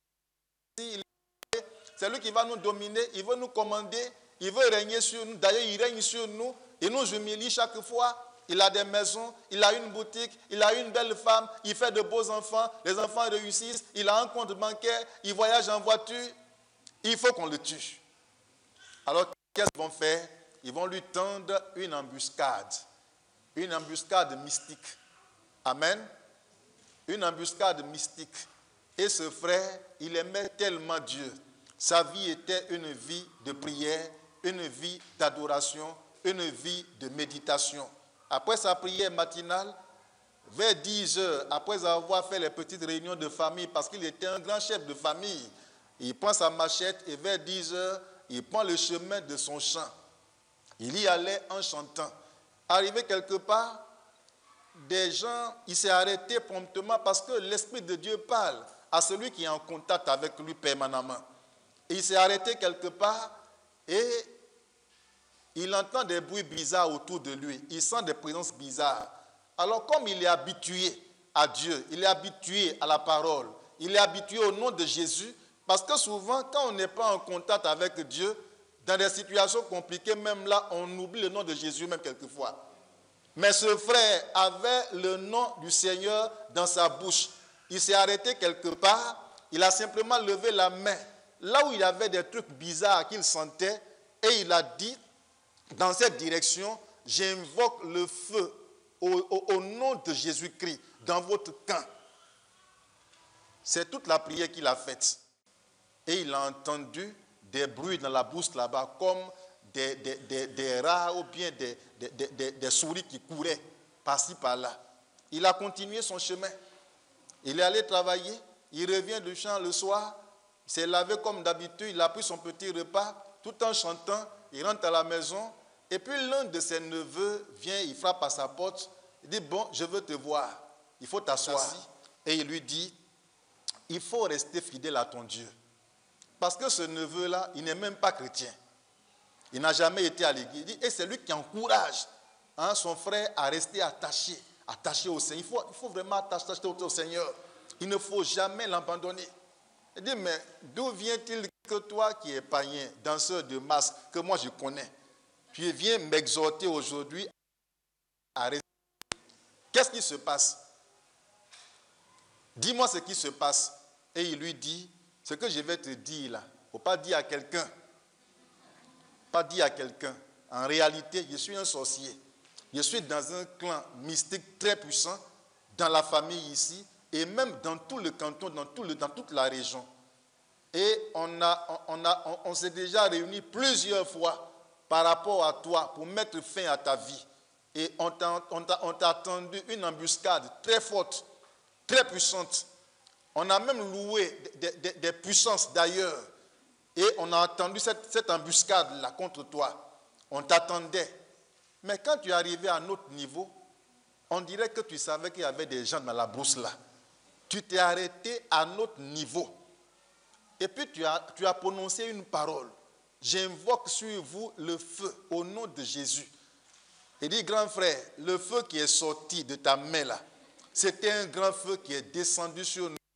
c'est lui qui va nous dominer, il veut nous commander, il veut régner sur nous. D'ailleurs, il règne sur nous, il nous humilie chaque fois. Il a des maisons, il a une boutique, il a une belle femme, il fait de beaux enfants, les enfants réussissent, il a un compte bancaire, il voyage en voiture. Il faut qu'on le tue. Alors, qu'est-ce qu'ils vont faire? Ils vont lui tendre une embuscade, une embuscade mystique. Amen. Une embuscade mystique. Et ce frère, il aimait tellement Dieu. Sa vie était une vie de prière, une vie d'adoration, une vie de méditation. Après sa prière matinale, vers dix heures, après avoir fait les petites réunions de famille, parce qu'il était un grand chef de famille, il prend sa machette et vers dix heures, il prend le chemin de son champ. Il y allait en chantant. Arrivé quelque part, des gens, il s'est arrêté promptement parce que l'Esprit de Dieu parle à celui qui est en contact avec lui permanemment. Et il s'est arrêté quelque part et il entend des bruits bizarres autour de lui. Il sent des présences bizarres. Alors comme il est habitué à Dieu, il est habitué à la parole, il est habitué au nom de Jésus, parce que souvent, quand on n'est pas en contact avec Dieu, dans des situations compliquées, même là, on oublie le nom de Jésus même quelquefois. Mais ce frère avait le nom du Seigneur dans sa bouche. Il s'est arrêté quelque part, il a simplement levé la main, là où il y avait des trucs bizarres qu'il sentait, et il a dit, dans cette direction, j'invoque le feu au, au, au nom de Jésus-Christ dans votre camp. C'est toute la prière qu'il a faite. Et il a entendu des bruits dans la bouche là-bas, comme des, des, des, des rats ou bien des, des, des, des souris qui couraient par-ci, par-là. Il a continué son chemin. Il est allé travailler. Il revient du champ le soir. Il s'est lavé comme d'habitude. Il a pris son petit repas. Tout en chantant, il rentre à la maison. Et puis l'un de ses neveux vient, il frappe à sa porte. Il dit, bon, je veux te voir. Il faut t'asseoir. Et il lui dit, il faut rester fidèle à ton Dieu. Parce que ce neveu-là, il n'est même pas chrétien. Il n'a jamais été à l'église. Et c'est lui qui encourage hein, son frère à rester attaché, attaché au Seigneur. Il faut, il faut vraiment attacher au Seigneur. Il ne faut jamais l'abandonner. Il dit, mais d'où vient-il que toi qui es païen, danseur de masse, que moi je connais, tu viens m'exhorter aujourd'hui à rester? Qu'est-ce qui se passe? Dis-moi ce qui se passe. Et il lui dit, ce que je vais te dire là, il ne faut pas dire à quelqu'un. Pas dire à quelqu'un. En réalité, je suis un sorcier. Je suis dans un clan mystique très puissant, dans la famille ici, et même dans tout le canton, dans, tout le, dans toute la région. Et on, a, on, a, on, on s'est déjà réunis plusieurs fois par rapport à toi pour mettre fin à ta vie. Et on t'a, on t'a, on t'a tendu une embuscade très forte, très puissante. On a même loué des, des, des puissances d'ailleurs. Et on a entendu cette, cette embuscade-là contre toi. On t'attendait. Mais quand tu es arrivé à notre niveau, on dirait que tu savais qu'il y avait des gens dans la brousse là. Tu t'es arrêté à notre niveau. Et puis tu as, tu as prononcé une parole. J'invoque sur vous le feu au nom de Jésus. Il dit, grand frère, le feu qui est sorti de ta main là, c'était un grand feu qui est descendu sur nous.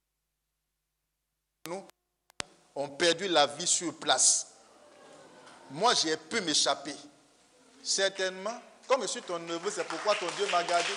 Nous ont perdu la vie sur place. Moi, j'ai pu m'échapper. Certainement, comme je suis ton neveu, c'est pourquoi ton Dieu m'a gardé.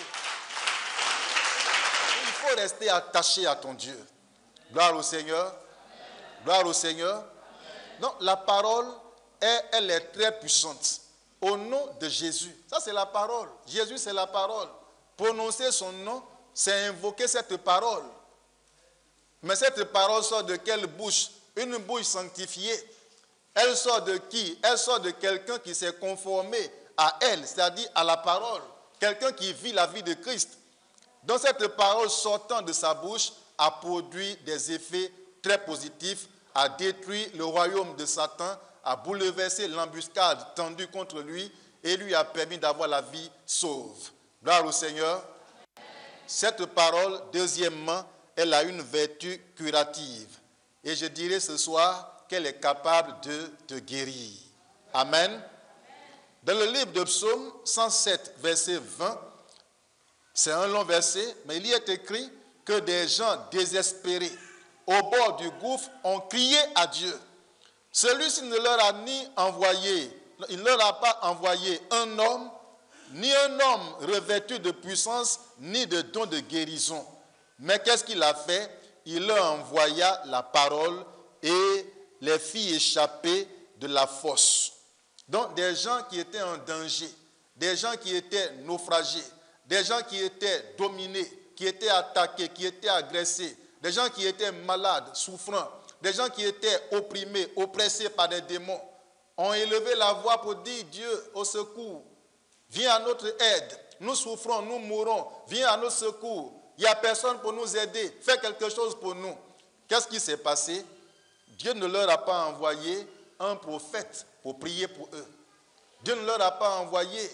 Il faut rester attaché à ton Dieu. Gloire au Seigneur. Gloire au Seigneur. Donc, la parole, est, elle est très puissante. Au nom de Jésus. Ça, c'est la parole. Jésus, c'est la parole. Prononcer son nom, c'est invoquer cette parole. Mais cette parole sort de quelle bouche? Une bouche sanctifiée. Elle sort de qui? Elle sort de quelqu'un qui s'est conformé à elle, c'est-à-dire à la parole. Quelqu'un qui vit la vie de Christ. Donc cette parole sortant de sa bouche a produit des effets très positifs, a détruit le royaume de Satan, a bouleversé l'embuscade tendue contre lui et lui a permis d'avoir la vie sauve. Gloire au Seigneur. Cette parole, deuxièmement, elle a une vertu curative. Et je dirais ce soir qu'elle est capable de te guérir. Amen. Dans le livre de Psaume cent sept, verset vingt, c'est un long verset, mais il y est écrit que des gens désespérés au bord du gouffre ont crié à Dieu. Celui-ci ne leur a ni envoyé, il ne leur a pas envoyé un homme, ni un homme revêtu de puissance, ni de don de guérison. Mais qu'est-ce qu'il a fait? Il leur envoya la parole et les fit échapper de la fosse. Donc des gens qui étaient en danger, des gens qui étaient naufragés, des gens qui étaient dominés, qui étaient attaqués, qui étaient agressés, des gens qui étaient malades, souffrants, des gens qui étaient opprimés, oppressés par des démons, ont élevé la voix pour dire Dieu au secours, viens à notre aide, nous souffrons, nous mourons, viens à notre secours, il n'y a personne pour nous aider, fais quelque chose pour nous. Qu'est-ce qui s'est passé? Dieu ne leur a pas envoyé un prophète pour prier pour eux. Dieu ne leur a pas envoyé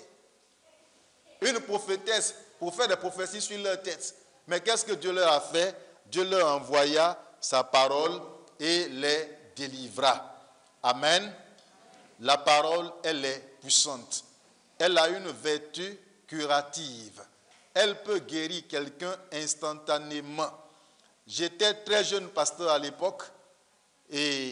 une prophétesse pour faire des prophéties sur leur tête. Mais qu'est-ce que Dieu leur a fait? Dieu leur envoya sa parole et les délivra. Amen. La parole, elle est puissante. Elle a une vertu curative. Elle peut guérir quelqu'un instantanément. J'étais très jeune pasteur à l'époque et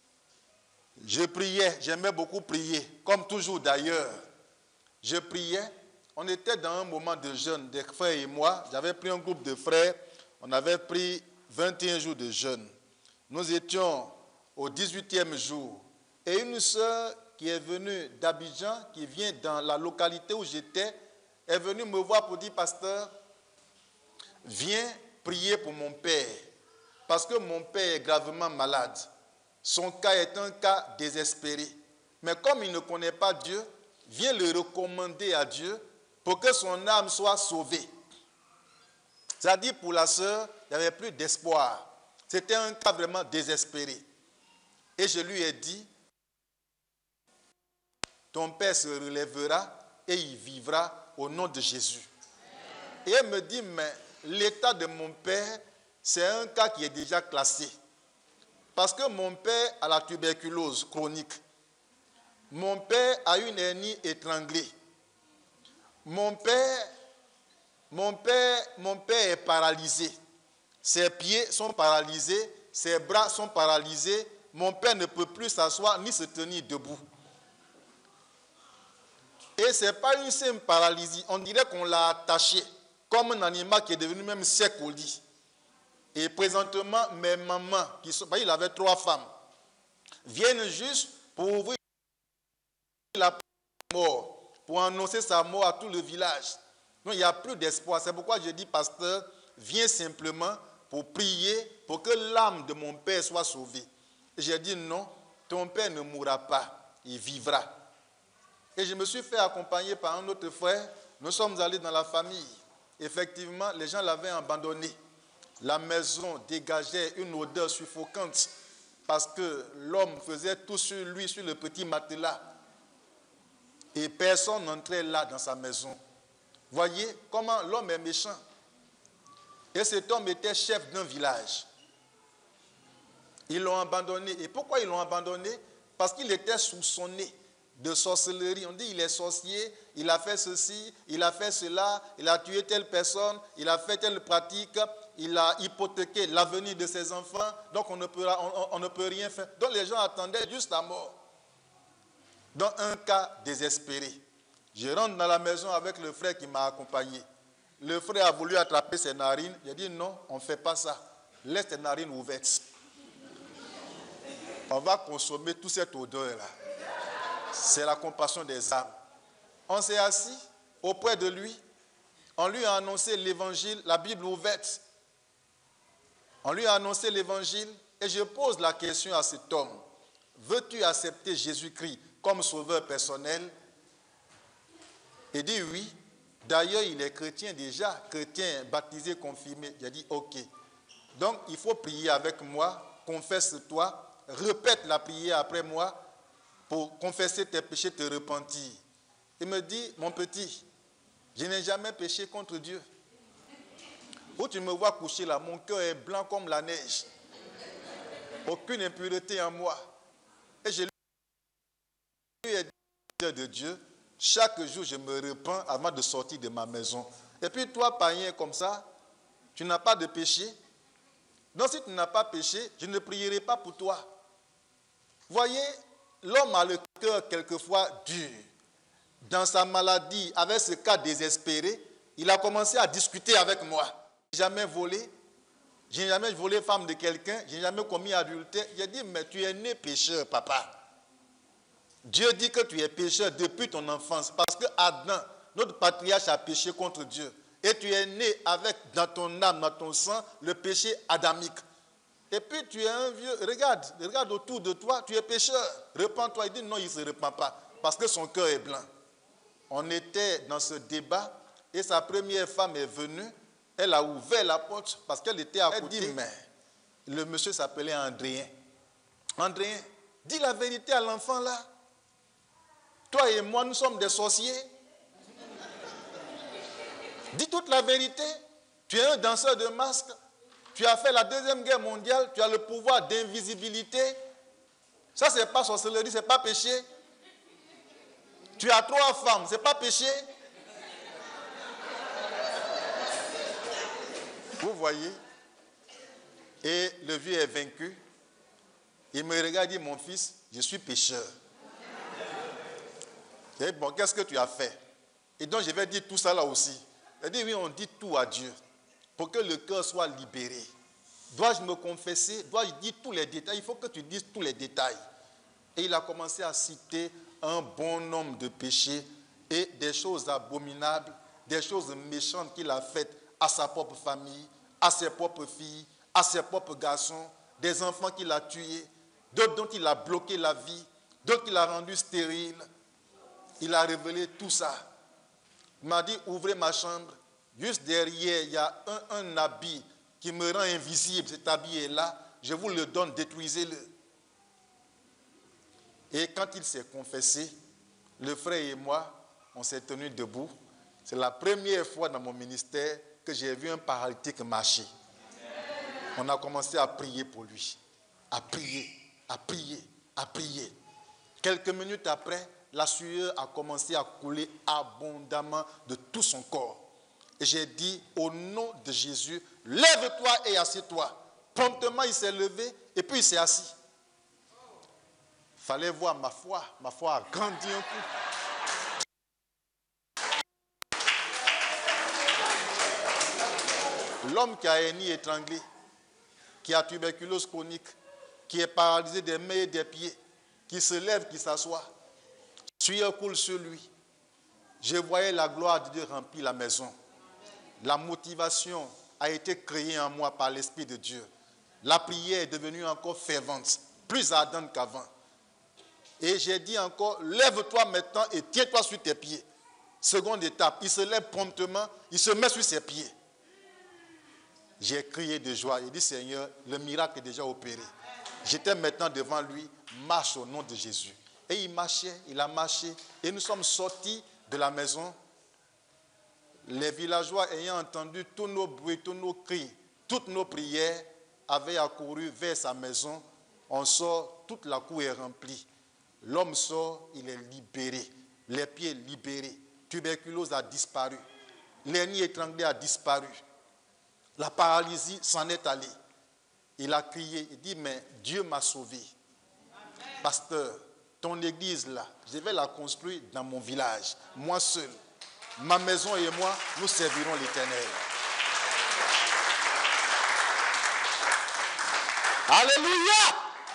je priais, j'aimais beaucoup prier, comme toujours d'ailleurs. Je priais, on était dans un moment de jeûne, des frères et moi, j'avais pris un groupe de frères, on avait pris vingt et un jours de jeûne. Nous étions au dix-huitième jour et une sœur qui est venue d'Abidjan, qui vient dans la localité où j'étais, est venue me voir pour dire, pasteur, viens prier pour mon père, parce que mon père est gravement malade. Son cas est un cas désespéré. Mais comme il ne connaît pas Dieu, viens le recommander à Dieu pour que son âme soit sauvée. C'est-à-dire pour la sœur, il n'y avait plus d'espoir. C'était un cas vraiment désespéré. Et je lui ai dit, ton père se relèvera et il vivra au nom de Jésus. Et elle me dit, mais l'état de mon père, c'est un cas qui est déjà classé. Parce que mon père a la tuberculose chronique. Mon père a une hernie étranglée. Mon père, mon père, mon père est paralysé. Ses pieds sont paralysés, ses bras sont paralysés. Mon père ne peut plus s'asseoir ni se tenir debout. Et ce n'est pas une simple paralysie. On dirait qu'on l'a attaché comme un animal qui est devenu même sec au lit. Et présentement, mes mamans, qui sont, il avait trois femmes, viennent juste pour ouvrir la mort, pour annoncer sa mort à tout le village. Donc il n'y a plus d'espoir. C'est pourquoi je dis, pasteur, viens simplement pour prier pour que l'âme de mon père soit sauvée. Et j'ai dit, non, ton père ne mourra pas, il vivra. Et je me suis fait accompagner par un autre frère. Nous sommes allés dans la famille. Effectivement, les gens l'avaient abandonné. La maison dégageait une odeur suffocante parce que l'homme faisait tout sur lui, sur le petit matelas. Et personne n'entrait là dans sa maison. Voyez comment l'homme est méchant. Et cet homme était chef d'un village. Ils l'ont abandonné. Et pourquoi ils l'ont abandonné? Parce qu'il était soupçonné de sorcellerie. On dit il est sorcier, il a fait ceci, il a fait cela, il a tué telle personne, il a fait telle pratique, il a hypothéqué l'avenir de ses enfants, donc on ne peut, on, on ne peut rien faire. Donc les gens attendaient juste la mort. Dans un cas désespéré, je rentre dans la maison avec le frère qui m'a accompagné. Le frère a voulu attraper ses narines. J'ai dit non, on ne fait pas ça. Laisse tes narines ouvertes. On va consommer toute cette odeur-là. C'est la compassion des âmes. On s'est assis auprès de lui. On lui a annoncé l'évangile, la Bible ouverte. On lui a annoncé l'évangile et je pose la question à cet homme. Veux-tu accepter Jésus-Christ comme sauveur personnel? Il dit oui. D'ailleurs, il est chrétien déjà, chrétien, baptisé, confirmé. J'ai dit ok. Donc, il faut prier avec moi, confesse-toi, répète la prière après moi. pour confesser tes péchés, te repentir. Il me dit, mon petit, je n'ai jamais péché contre Dieu. Où tu me vois coucher là, mon cœur est blanc comme la neige. Aucune impureté en moi. Et je lui ai dit de Dieu, chaque jour je me repens avant de sortir de ma maison. Et puis toi, païen comme ça, tu n'as pas de péché. Donc si tu n'as pas péché, je ne prierai pas pour toi. Voyez, l'homme a le cœur quelquefois dur. Dans sa maladie, avec ce cas désespéré, il a commencé à discuter avec moi. Je n'ai jamais volé, je n'ai jamais volé femme de quelqu'un, je n'ai jamais commis adultère. J'ai dit, mais tu es né pécheur, papa. Dieu dit que tu es pécheur depuis ton enfance, parce que Adam, notre patriarche, a péché contre Dieu. Et tu es né avec, dans ton âme, dans ton sang, le péché adamique. Et puis tu es un vieux, regarde, regarde autour de toi, tu es pécheur. Repends-toi. Il dit non, il ne se repent pas, parce que son cœur est blanc. On était dans ce débat, et sa première femme est venue. Elle a ouvert la porte, parce qu'elle était à côté. Elle dit, mais le monsieur s'appelait Andréen. Andréen, dis la vérité à l'enfant là. Toi et moi, nous sommes des sorciers. Dis toute la vérité. Tu es un danseur de masques. Tu as fait la Deuxième Guerre mondiale. Tu as le pouvoir d'invisibilité. Ça, ce n'est pas sorcellerie, ce n'est pas péché. Tu as trois femmes, ce n'est pas péché. Vous voyez? Et le vieux est vaincu. Il me regarde et dit, mon fils, je suis pécheur. Et bon, qu'est-ce que tu as fait? Et donc, je vais dire tout ça là aussi. Il dit, oui, on dit tout à Dieu pour que le cœur soit libéré. Dois-je me confesser? Dois-je dire tous les détails? Il faut que tu dises tous les détails. Et il a commencé à citer un bon nombre de péchés et des choses abominables, des choses méchantes qu'il a faites à sa propre famille, à ses propres filles, à ses propres garçons, des enfants qu'il a tués, d'autres dont il a bloqué la vie, d'autres qu'il a rendus stériles. Il a révélé tout ça. Il m'a dit, ouvrez ma chambre. Juste derrière, il y a un, un habit qui me rend invisible. Cet habit est là. Je vous le donne, détruisez-le. Et quand il s'est confessé, le frère et moi, on s'est tenus debout. C'est la première fois dans mon ministère que j'ai vu un paralytique marcher. On a commencé à prier pour lui. À prier, à prier, à prier. Quelques minutes après, la sueur a commencé à couler abondamment de tout son corps. Et j'ai dit, au nom de Jésus, lève-toi et assieds-toi. Promptement, il s'est levé et puis il s'est assis. Il fallait voir ma foi. Ma foi a grandi un coup. L'homme qui a hernie étranglée, qui a tuberculose chronique, qui est paralysé des mains et des pieds, qui se lève, qui s'assoit. Sueur coule sur lui. Je voyais la gloire de Dieu remplir la maison. La motivation a été créée en moi par l'Esprit de Dieu. La prière est devenue encore fervente, plus ardente qu'avant. Et j'ai dit encore, lève-toi maintenant et tiens-toi sur tes pieds. Seconde étape, il se lève promptement, il se met sur ses pieds. J'ai crié de joie. J'ai dit, Seigneur, le miracle est déjà opéré. J'étais maintenant devant lui, marche au nom de Jésus. Et il marchait, il a marché. Et nous sommes sortis de la maison. Les villageois ayant entendu tous nos bruits, tous nos cris, toutes nos prières, avaient accouru vers sa maison. On sort, toute la cour est remplie. L'homme sort, il est libéré. Les pieds libérés. Tuberculose a disparu. L'hernie étranglée a disparu. La paralysie s'en est allée. Il a crié, il dit, mais Dieu m'a sauvé. Pasteur, ton église là, je vais la construire dans mon village, moi seul. Ma maison et moi, nous servirons l'Éternel. Alléluia!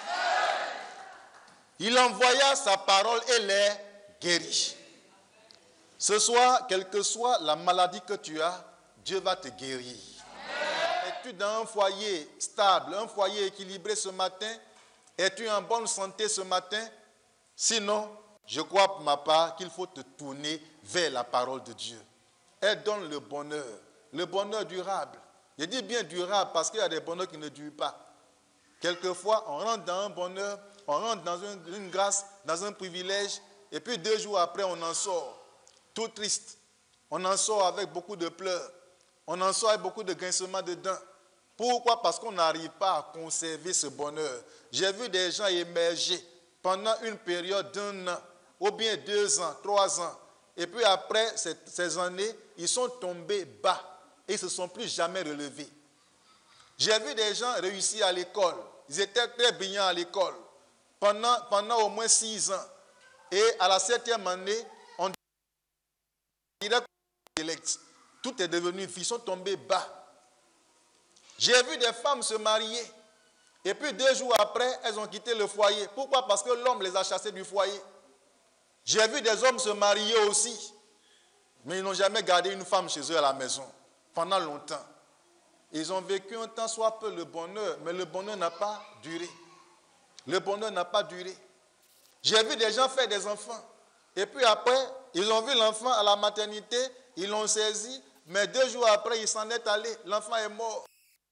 Il envoya sa parole et les guérit. Ce soir, quelle que soit la maladie que tu as, Dieu va te guérir. Es-tu dans un foyer stable, un foyer équilibré ce matin? Es-tu en bonne santé ce matin? Sinon, je crois pour ma part qu'il faut te tourner vers la parole de Dieu. Elle donne le bonheur, le bonheur durable. Je dis bien durable parce qu'il y a des bonheurs qui ne durent pas. Quelquefois, on rentre dans un bonheur on rentre dans une, une grâce, dans un privilège, et puis deux jours après, on en sort, tout triste. On en sort avec beaucoup de pleurs. On en sort avec beaucoup de grincements de dents. Pourquoi? Parce qu'on n'arrive pas à conserver ce bonheur. J'ai vu des gens émerger pendant une période d'un an, ou bien deux ans, trois ans. Et puis après ces, ces années, ils sont tombés bas et ils ne se sont plus jamais relevés. J'ai vu des gens réussir à l'école. Ils étaient très brillants à l'école pendant, pendant au moins six ans. Et à la septième année, on dirait tout est devenu, ils sont tombés bas. J'ai vu des femmes se marier. Et puis deux jours après, elles ont quitté le foyer. Pourquoi? Parce que l'homme les a chassées du foyer. J'ai vu des hommes se marier aussi. Mais ils n'ont jamais gardé une femme chez eux à la maison. Pendant longtemps. Ils ont vécu un temps soit peu le bonheur. Mais le bonheur n'a pas duré. Le bonheur n'a pas duré. J'ai vu des gens faire des enfants. Et puis après, ils ont vu l'enfant à la maternité. Ils l'ont saisi. Mais deux jours après, il s'en est allé. L'enfant est mort.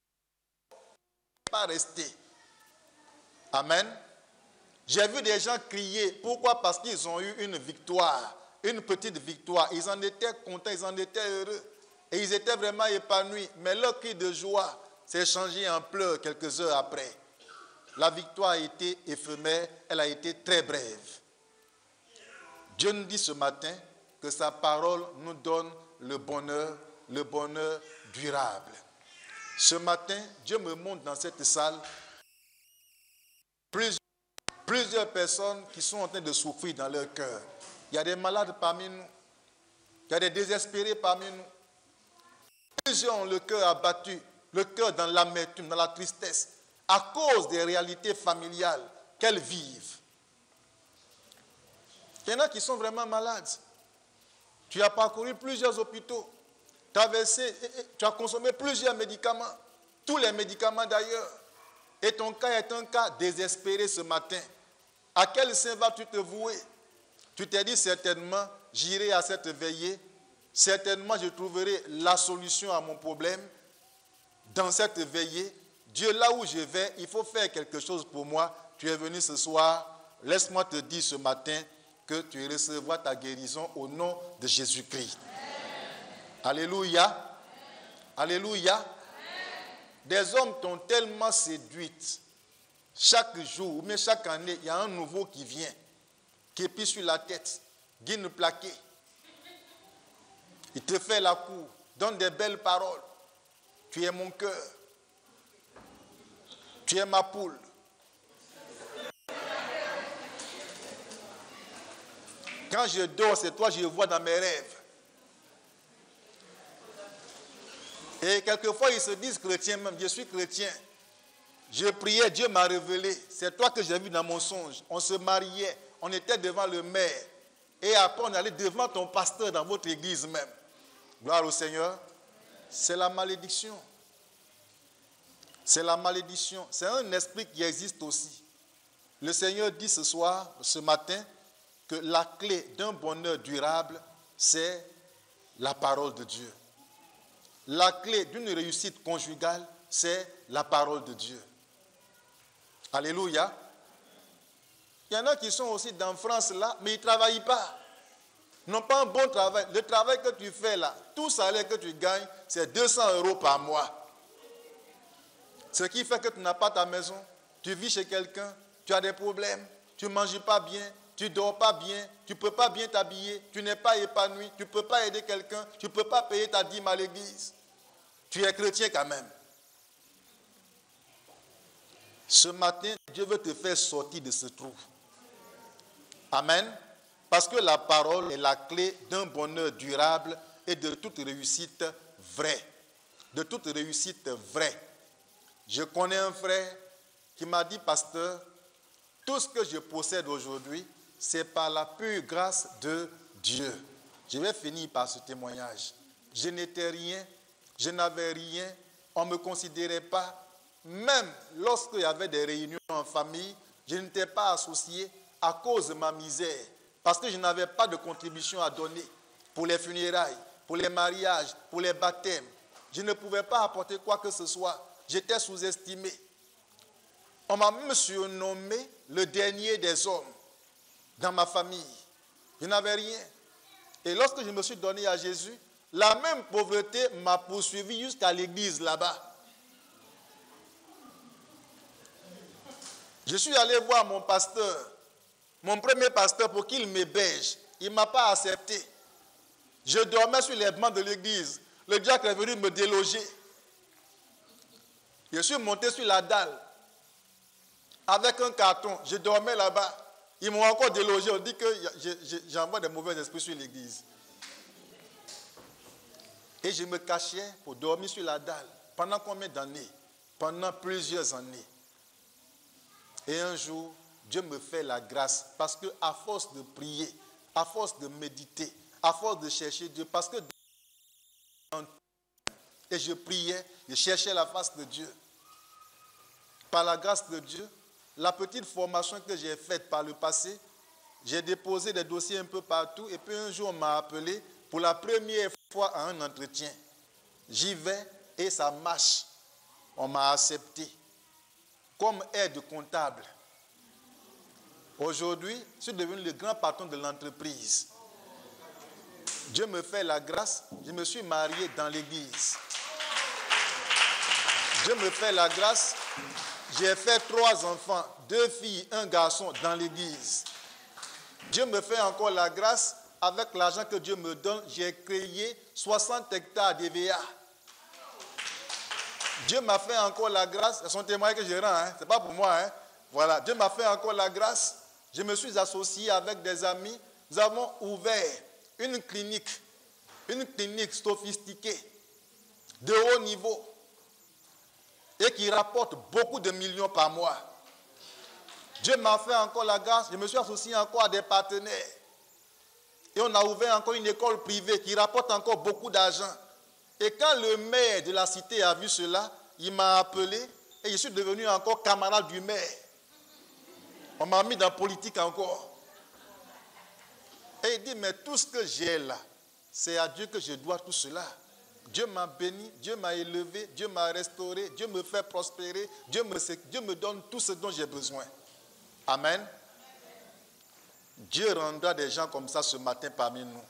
Pas resté. Amen. J'ai vu des gens crier. Pourquoi? Parce qu'ils ont eu une victoire, une petite victoire. Ils en étaient contents, ils en étaient heureux. Et ils étaient vraiment épanouis. Mais leur cri de joie s'est changé en pleurs quelques heures après. La victoire a été éphémère, elle a été très brève. Dieu nous dit ce matin que sa parole nous donne le bonheur, le bonheur durable. Ce matin, Dieu me montre dans cette salle plusieurs, plusieurs personnes qui sont en train de souffrir dans leur cœur. Il y a des malades parmi nous. Il y a des désespérés parmi nous. Plusieurs ont le cœur abattu, le cœur dans l'amertume, dans la tristesse, à cause des réalités familiales qu'elles vivent. Il y en a qui sont vraiment malades. Tu as parcouru plusieurs hôpitaux. Tu as versé, tu as consommé plusieurs médicaments, tous les médicaments d'ailleurs. Et ton cas est un cas désespéré ce matin. À quel saint vas-tu te vouer? Tu t'es dit certainement, j'irai à cette veillée, certainement je trouverai la solution à mon problème. Dans cette veillée, Dieu, là où je vais, il faut faire quelque chose pour moi. Tu es venu ce soir, laisse-moi te dire ce matin que tu recevras ta guérison au nom de Jésus-Christ. Alléluia. Amen. Alléluia. Amen. Des hommes t'ont tellement séduite. Chaque jour, ou même chaque année, il y a un nouveau qui vient, qui pisse sur la tête, guine plaqué. Il te fait la cour, donne des belles paroles. Tu es mon cœur. Tu es ma poule. Quand je dors, c'est toi que je vois dans mes rêves. Et quelquefois, ils se disent chrétiens même. Je suis chrétien. Je priais, Dieu m'a révélé. C'est toi que j'ai vu dans mon songe. On se mariait. On était devant le maire. Et après, on allait devant ton pasteur dans votre église même. Gloire au Seigneur. C'est la malédiction. C'est la malédiction. C'est un esprit qui existe aussi. Le Seigneur dit ce soir, ce matin, que la clé d'un bonheur durable, c'est la parole de Dieu. La clé d'une réussite conjugale, c'est la parole de Dieu. Alléluia. Il y en a qui sont aussi dans France là, mais ils ne travaillent pas. Ils n'ont pas un bon travail. Le travail que tu fais là, tout salaire que tu gagnes, c'est deux cents euros par mois. Ce qui fait que tu n'as pas ta maison, tu vis chez quelqu'un, tu as des problèmes, tu ne manges pas bien, tu ne dors pas bien, tu ne peux pas bien t'habiller, tu n'es pas épanoui, tu ne peux pas aider quelqu'un, tu ne peux pas payer ta dîme à l'église. Tu es chrétien quand même. Ce matin, Dieu veut te faire sortir de ce trou. Amen. Parce que la parole est la clé d'un bonheur durable et de toute réussite vraie. De toute réussite vraie. Je connais un frère qui m'a dit, pasteur, tout ce que je possède aujourd'hui, c'est par la pure grâce de Dieu. Je vais finir par ce témoignage. Je n'étais rien, je n'avais rien, on ne me considérait pas. Même lorsqu'il y avait des réunions en famille, je n'étais pas associé à cause de ma misère. Parce que je n'avais pas de contribution à donner pour les funérailles, pour les mariages, pour les baptêmes. Je ne pouvais pas apporter quoi que ce soit. J'étais sous-estimé. On m'a même surnommé le dernier des hommes dans ma famille. Je n'avais rien. Et lorsque je me suis donné à Jésus, la même pauvreté m'a poursuivi jusqu'à l'église là-bas. Je suis allé voir mon pasteur, mon premier pasteur, pour qu'il m'héberge. Il ne m'a pas accepté. Je dormais sur les bancs de l'église. Le diacre est venu me déloger. Je suis monté sur la dalle avec un carton. Je dormais là-bas. Ils m'ont encore délogé. On dit que j'envoie des mauvais esprits sur l'église. Et je me cachais pour dormir sur la dalle. Pendant combien d'années? Pendant plusieurs années. Et un jour, Dieu me fait la grâce. Parce que à force de prier, à force de méditer, à force de chercher Dieu, parce que et je priais, je cherchais la face de Dieu. Par la grâce de Dieu, la petite formation que j'ai faite par le passé, j'ai déposé des dossiers un peu partout et puis un jour on m'a appelé pour la première fois à un entretien. J'y vais et ça marche. On m'a accepté comme aide comptable. Aujourd'hui, je suis devenu le grand patron de l'entreprise. Dieu me fait la grâce, je me suis marié dans l'église. Dieu me fait la grâce, j'ai fait trois enfants, deux filles, un garçon dans l'église. Dieu me fait encore la grâce, avec l'argent que Dieu me donne, j'ai créé soixante hectares d'E V A. Dieu m'a fait encore la grâce, c'est son témoignage que je rends, hein, ce n'est pas pour moi. Hein. Voilà, Dieu m'a fait encore la grâce, je me suis associé avec des amis, nous avons ouvert une clinique, une clinique sophistiquée, de haut niveau, et qui rapporte beaucoup de millions par mois. Dieu m'a fait encore la grâce, je me suis associé encore à des partenaires. Et on a ouvert encore une école privée qui rapporte encore beaucoup d'argent. Et quand le maire de la cité a vu cela, il m'a appelé et je suis devenu encore camarade du maire. On m'a mis dans la politique encore. Et il dit, mais tout ce que j'ai là, c'est à Dieu que je dois tout cela. Dieu m'a béni, Dieu m'a élevé, Dieu m'a restauré, Dieu me fait prospérer, Dieu me, Dieu me donne tout ce dont j'ai besoin. Amen. Dieu rendra des gens comme ça ce matin parmi nous.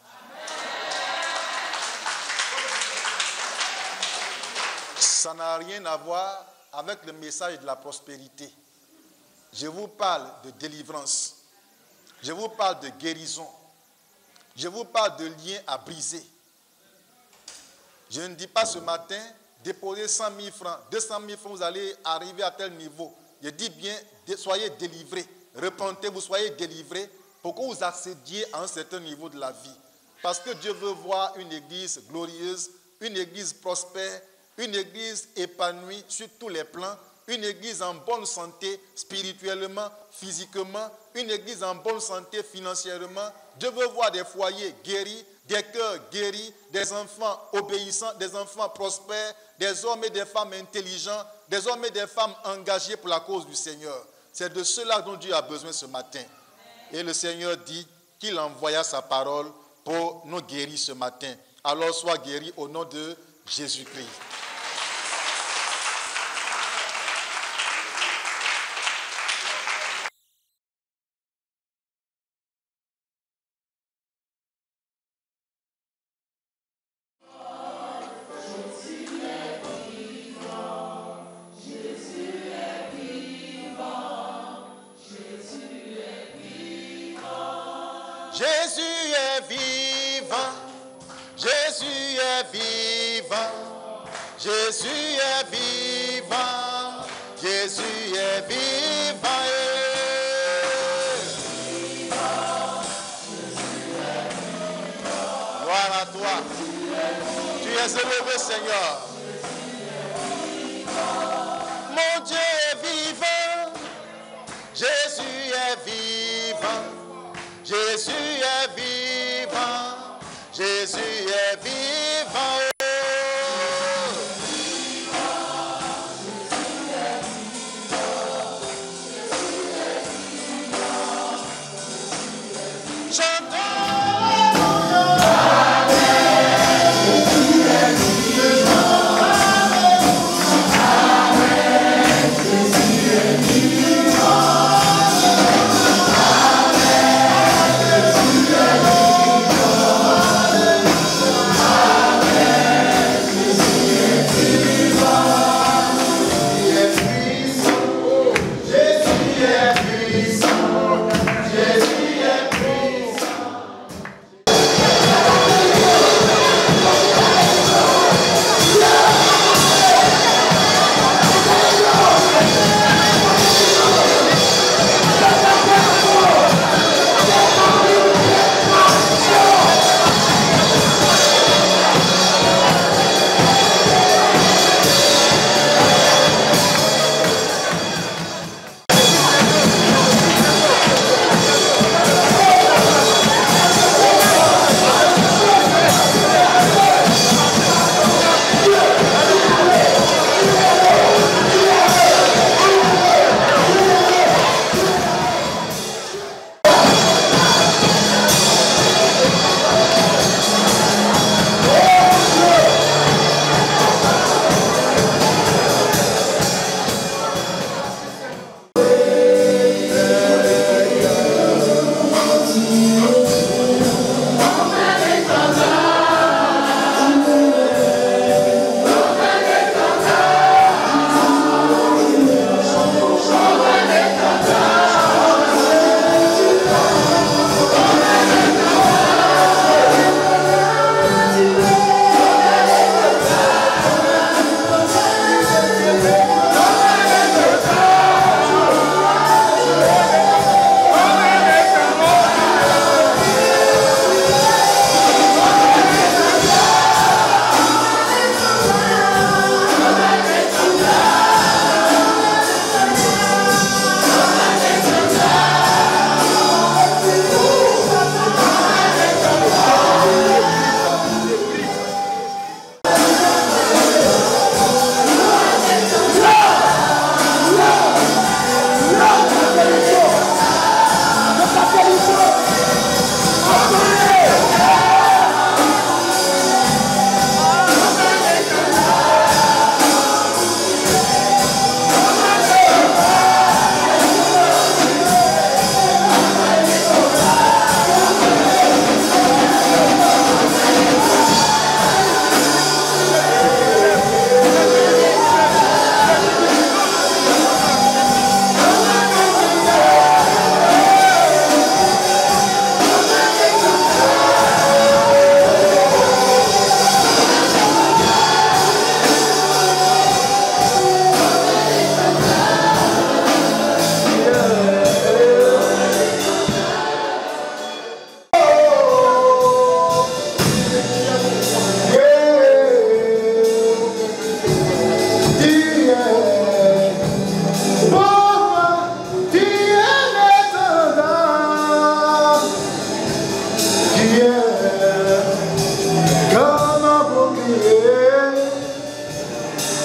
Ça n'a rien à voir avec le message de la prospérité. Je vous parle de délivrance. Je vous parle de guérison. Je vous parle de liens à briser. Je ne dis pas ce matin, déposez cent mille francs, deux cent mille francs, vous allez arriver à tel niveau. Je dis bien, soyez délivrés. Repentez-vous, soyez délivrés pour que vous accédiez à un certain niveau de la vie. Parce que Dieu veut voir une église glorieuse, une église prospère, une église épanouie sur tous les plans, une église en bonne santé spirituellement, physiquement, une église en bonne santé financièrement. Dieu veut voir des foyers guéris, des cœurs guéris, des enfants obéissants, des enfants prospères, des hommes et des femmes intelligents, des hommes et des femmes engagés pour la cause du Seigneur. C'est de cela dont Dieu a besoin ce matin. Et le Seigneur dit qu'il envoya sa parole pour nous guérir ce matin. Alors sois guéri au nom de Jésus-Christ. Jésus est vivant, Jésus est vivant, Jésus est vivant, Jésus est vivant. Gloire à toi, tu es élevé Seigneur. Mon Dieu est vivant, Jésus est vivant. Jésus est vivant, Jésus est vivant. Chantons.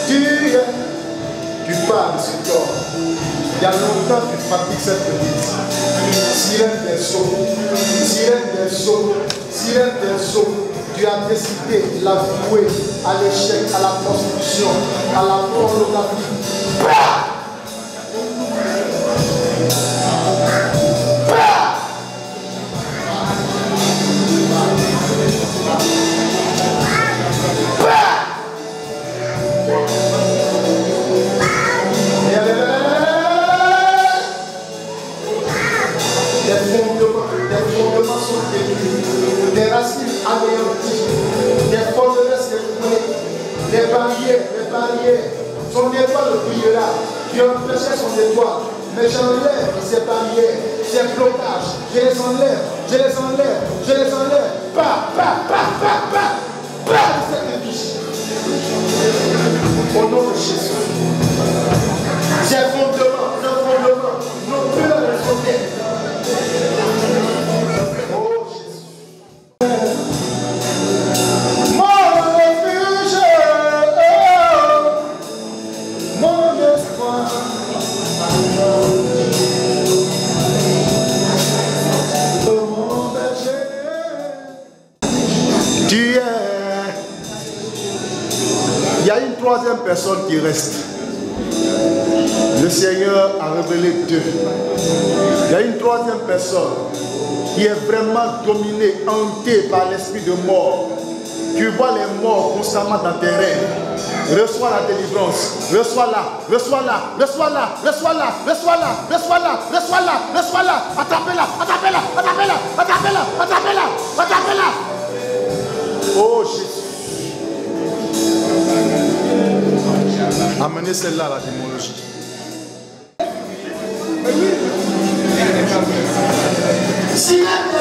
Tu es, tu parles ce corps. Il y a longtemps que tu pratiques cette petite. Sirène des eaux, sirène des eaux, sirène des eaux. Tu as décidé de la vouer à l'échec, à la prostitution, à la pornographie. Bah! Bah! Les fondements, les fondements sont détruits, les racines anéanties, les forteresses détruites, les barrières, les barrières. Son étoile brillera, tu empêchais son étoile, mais j'enlève ces barrières, ces blocages, je les enlève, je les enlève, je les enlève. Pas, pas, pas, pas, pas, pas de cette vie. Au nom de Jésus. Ces fondements, ces fondements n'ont plus la raison d'être. Oh Jésus. Mon refuge, oh, mon espoir. Oh mon berger. Tu es. Il y a une troisième personne qui reste. Le Seigneur a révélé deux. Il y a une troisième personne qui est vraiment dominée, hantée par l'esprit de mort. Tu vois les morts constamment dans tes rêves. Reçois la délivrance. Reçois-la, reçois-la, reçois-la, reçois-la, reçois-la, reçois-la, reçois-la, reçois-la. Attrapez-la, attrapez-la, attrapez-la, attrapez-la, attrapez-la, attrapez-la. Oh Jésus. Amenez celle-là à la démonologie. Si la